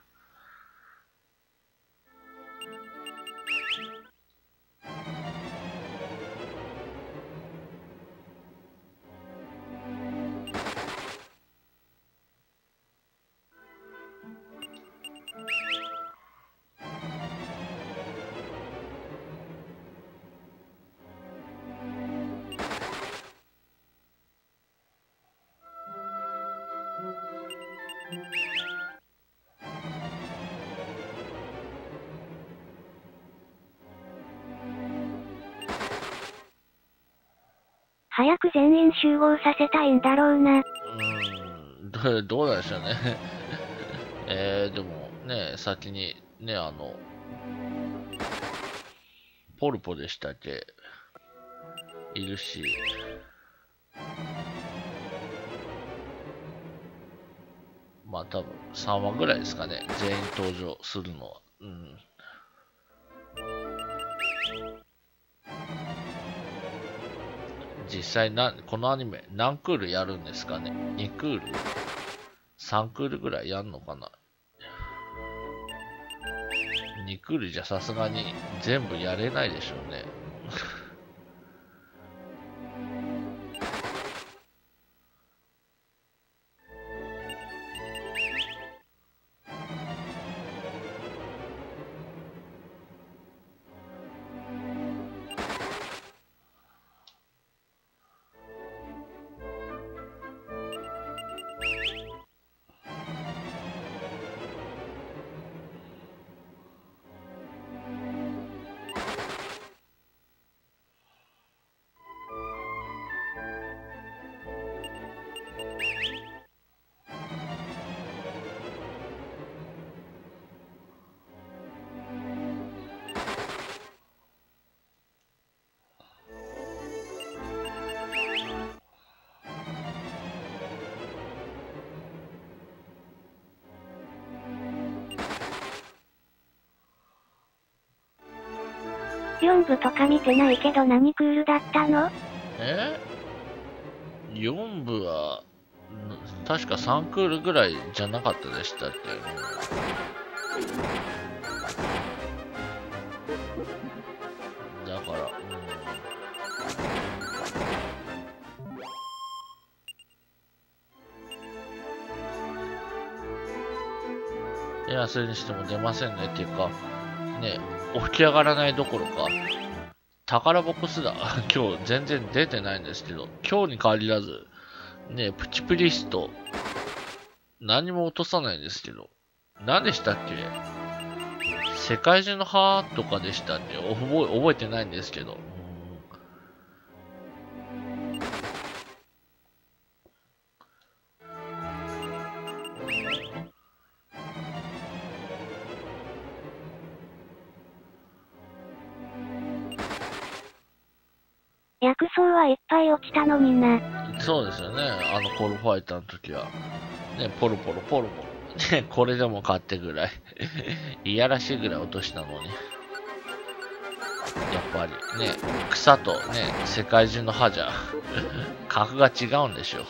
早く全員集合させたいんだろうな。 どうなんでしょうね。でもね、先にね、ポルポでしたっけいるし、まあ多分3話ぐらいですかね、全員登場するのは。 実際このアニメ何クールやるんですかね？ 2 クール ?3 クールぐらいやんのかな？ 2 クールじゃさすがに全部やれないでしょうね。 4部とか見てないけど何クールだったの ？4部は、確か3クールぐらいじゃなかったでしたっけ？だから、いや、それにしても出ませんねっていうか、ね、起き上がらないどころか、宝ボックスだ。今日全然出てないんですけど、今日に限らず、ね、プチプリスト、何も落とさないんですけど、何でしたっけ？世界中の歯とかでしたっけ？覚えてないんですけど。 薬草はいっぱい落ちたのにな。 そうですよね。コールファイターの時は。ね、ポロポロポロポロ。ね、これでも買ってぐらい。いやらしいぐらい落としたのに。やっぱりね、草とね、世界中の歯じゃ、格が違うんでしょう。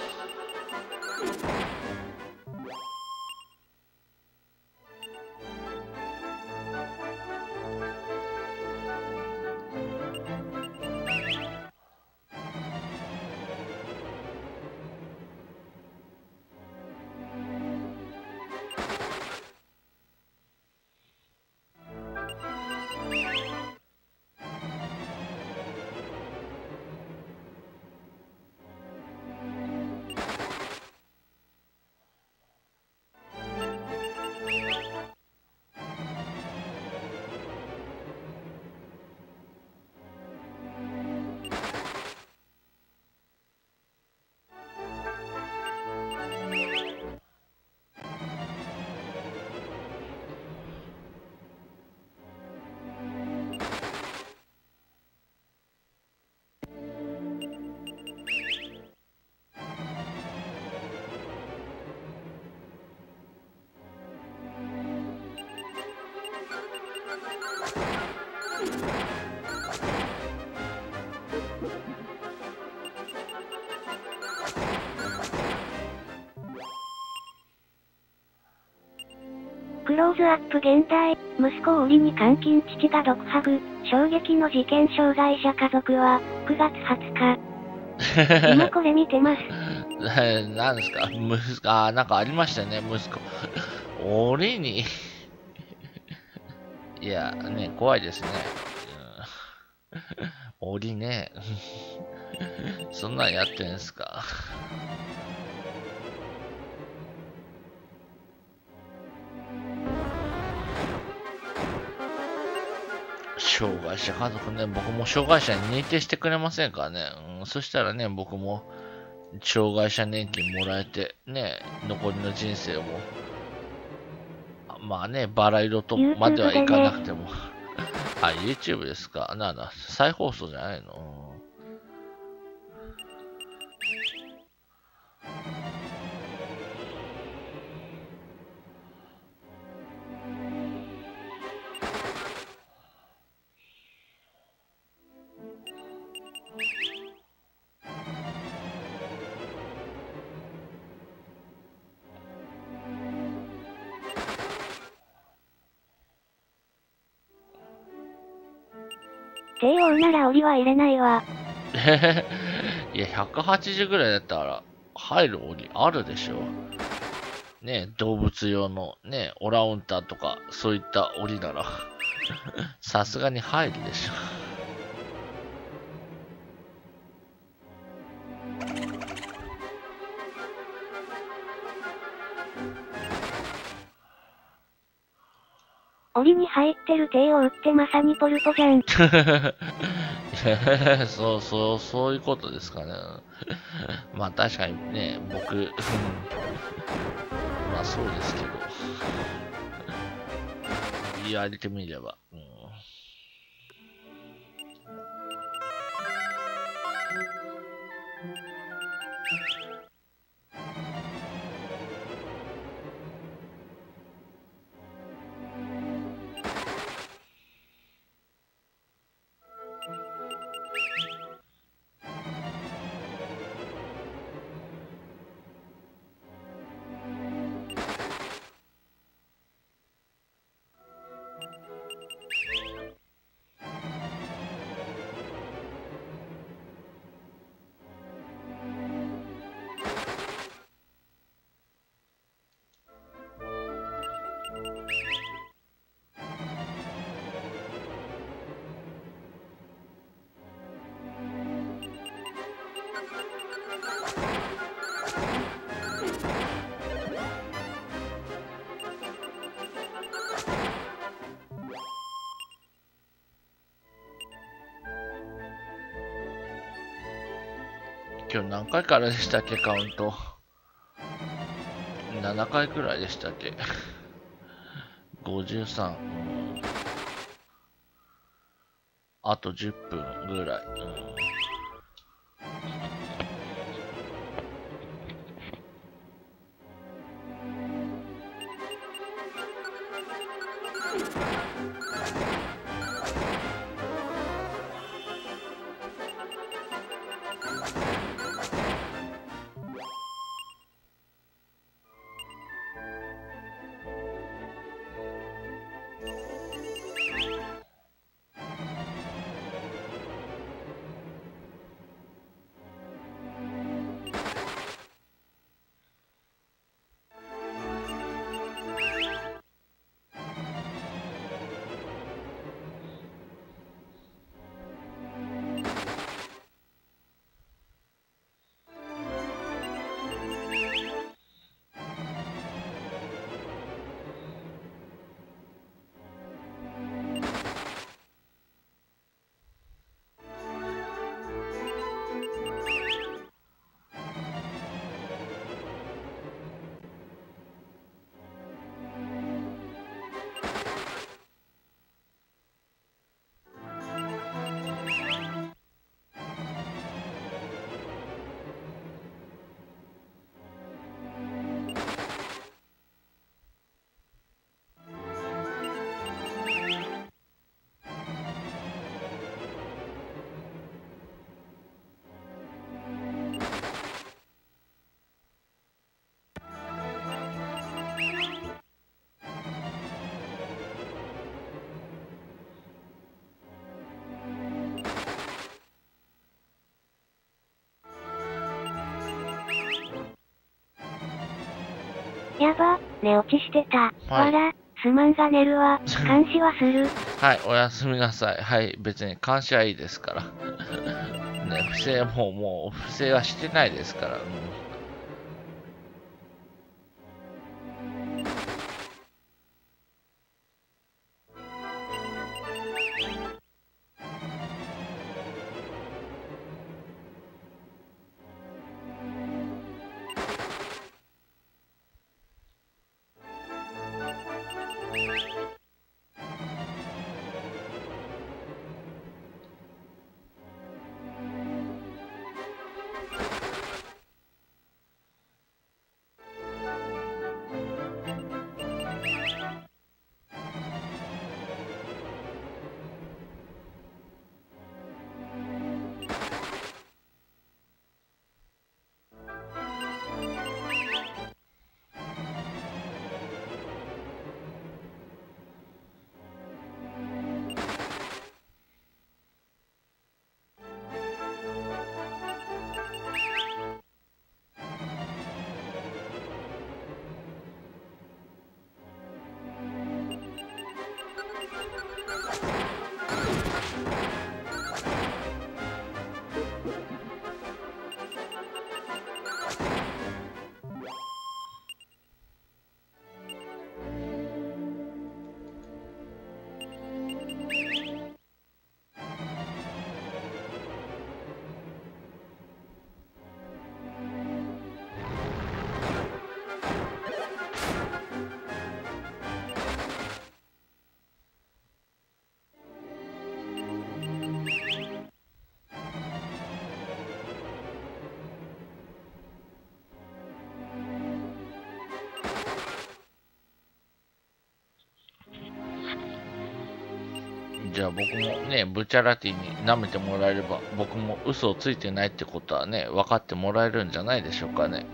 クローズアップ現代、息子を檻に監禁父が毒ハグ、衝撃の事件障害者家族は、9月20日。今これ見てます。 何ですかなんかありましたね、息子。檻にいや、ね、怖いですね。檻ね。そんなんやってんすか。障害者家族ね、僕も障害者に認定してくれませんかね。そしたらね、僕も障害者年金もらえて、ね、残りの人生も、まあね、バラ色とまではいかなくても。あ、YouTube ですか。再放送じゃないの？ 低音なら檻は入れないわ。 いや、180ぐらいだったら、入る檻あるでしょ。ね、動物用のね、オランウータンとか、そういった檻なら、さすがに入るでしょ。 檻に入ってる手を打ってまさにポルポじゃん。 そういうことですかね。まあ確かにね、僕、まあそうですけど。言われてみれば。今日何回からでしたっけ、カウント。7回くらいでしたっけ。53。あと10分ぐらい。 やば、寝落ちしてた。 はいわら、すまんが寝るわ。監視はする。 はい、おやすみなさい。はい、別に監視はいいですから。ね、不正もう不正はしてないですから。 じゃあ僕もね、ブチャラティに舐めてもらえれば、僕も嘘をついてないってことはね、分かってもらえるんじゃないでしょうかね。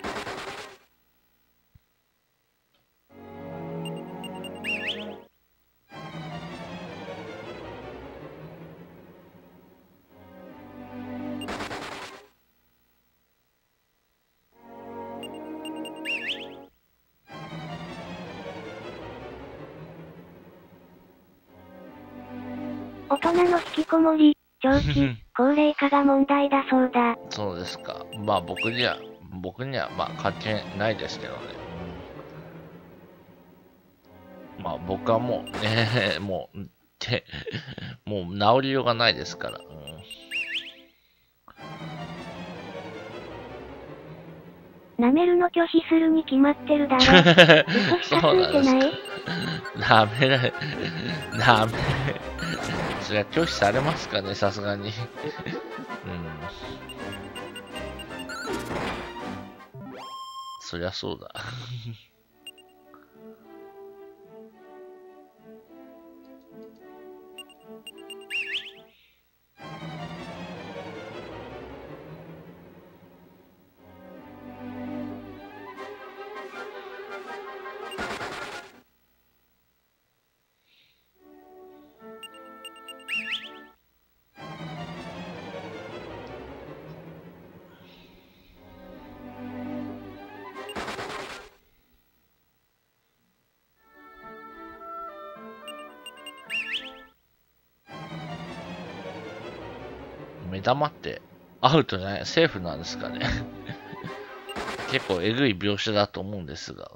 大人の引きこもり、長期、高齢化が問題だそうだ。 そうですか。まあ僕にはまあ関係ないですけどね。まあ僕はもうね、もう治りようがないですから。 舐めるの拒否するに決まってるだろ。嘘しかついてない？ それは拒否されますかね、さすがに。そりゃそうだ。目玉ってアウトじゃない、セーフなんですかね。結構えぐい描写だと思うんですが。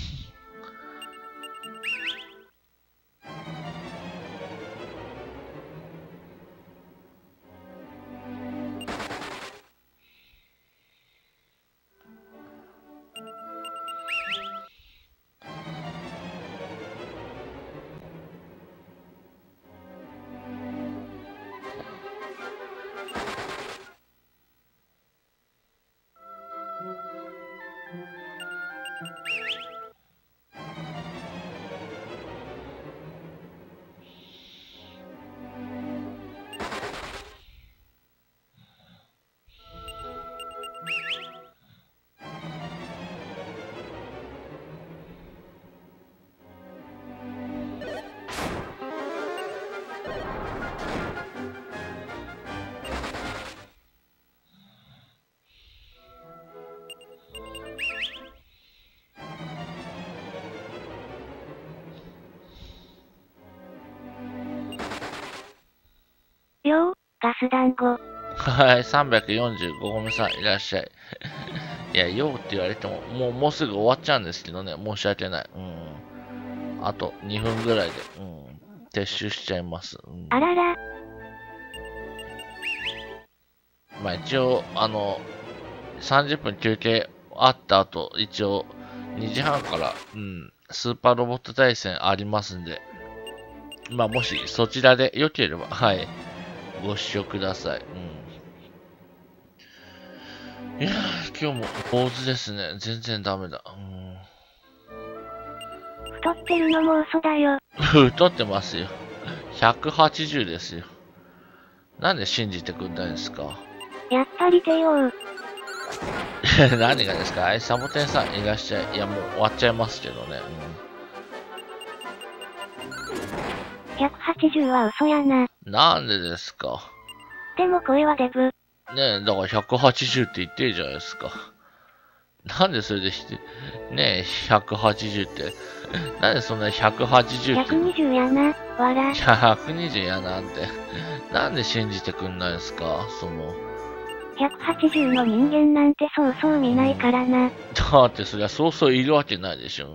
よー、ガス団子。 はい、345ごめんさん、いらっしゃい。いや、ようって言われても、もうすぐ終わっちゃうんですけどね、申し訳ない。あと2分ぐらいで、撤収しちゃいます。 あらら。 まあ一応、30分休憩あった後、一応、2時半から、スーパーロボット対戦ありますんで、まあもしそちらで良ければ、はい、ご視聴ください。いやー、今日も坊主ですね。全然ダメだ。 太ってるのも嘘だよ。 太ってますよ。180ですよ。なんで信じてくんないんですか？ やっぱり帝王。 何がですか？はい、サボテンさんいらっしゃい。いや、もう終わっちゃいますけどね。 180は嘘やな。 なんでですか？ でも声はデブ。 ねえ、だから180って言ってるじゃないですか。なんでそれでねえ、180って。なんでそんな180って。 120やな、わら。 120やなんて。なんで信じてくんないですか？ 180の人間なんてそうそう見ないからな。 だってそりゃそうそういるわけないでしょ。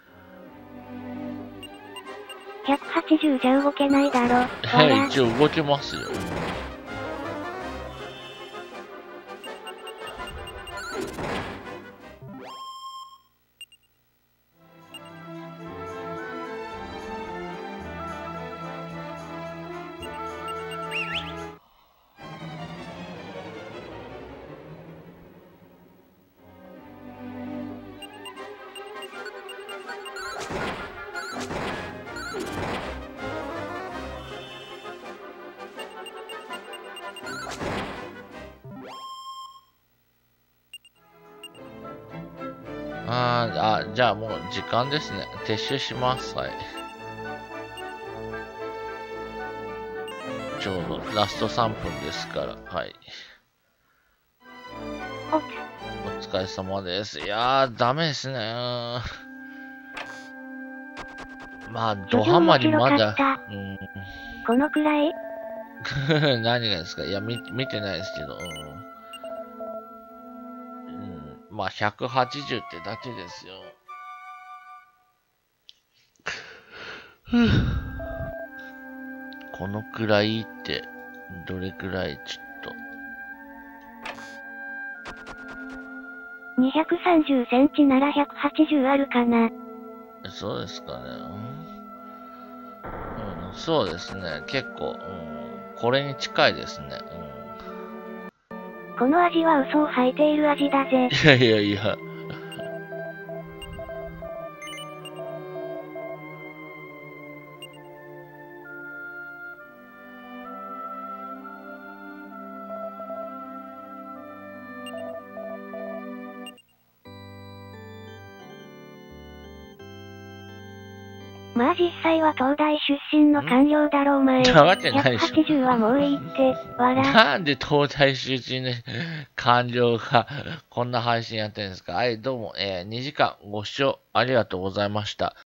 180じゃ動けないだろ。 一応動けますよ。 あ、じゃあもう時間ですね。撤収します。はい。ちょうどラスト3分ですから。はい。お疲れ様です。いやー、ダメですね。まあ、ドハマりまだ。 このくらい何がですか？いや、見てないですけど。まあ、180ってだけですよ。このくらいって、どれくらいちょっと。 230センチなら180あるかな。 そうですかね。そうですね。結構、これに近いですね。 この味は嘘を吐いている味だぜ。 いやいやいや。 まあ実際は東大出身の官僚だろう前。 なわけないでしょ。 180はもういいって、笑。 なんで東大出身の官僚がこんな配信やってるんですか？はい、どうも、2時間ご視聴ありがとうございました。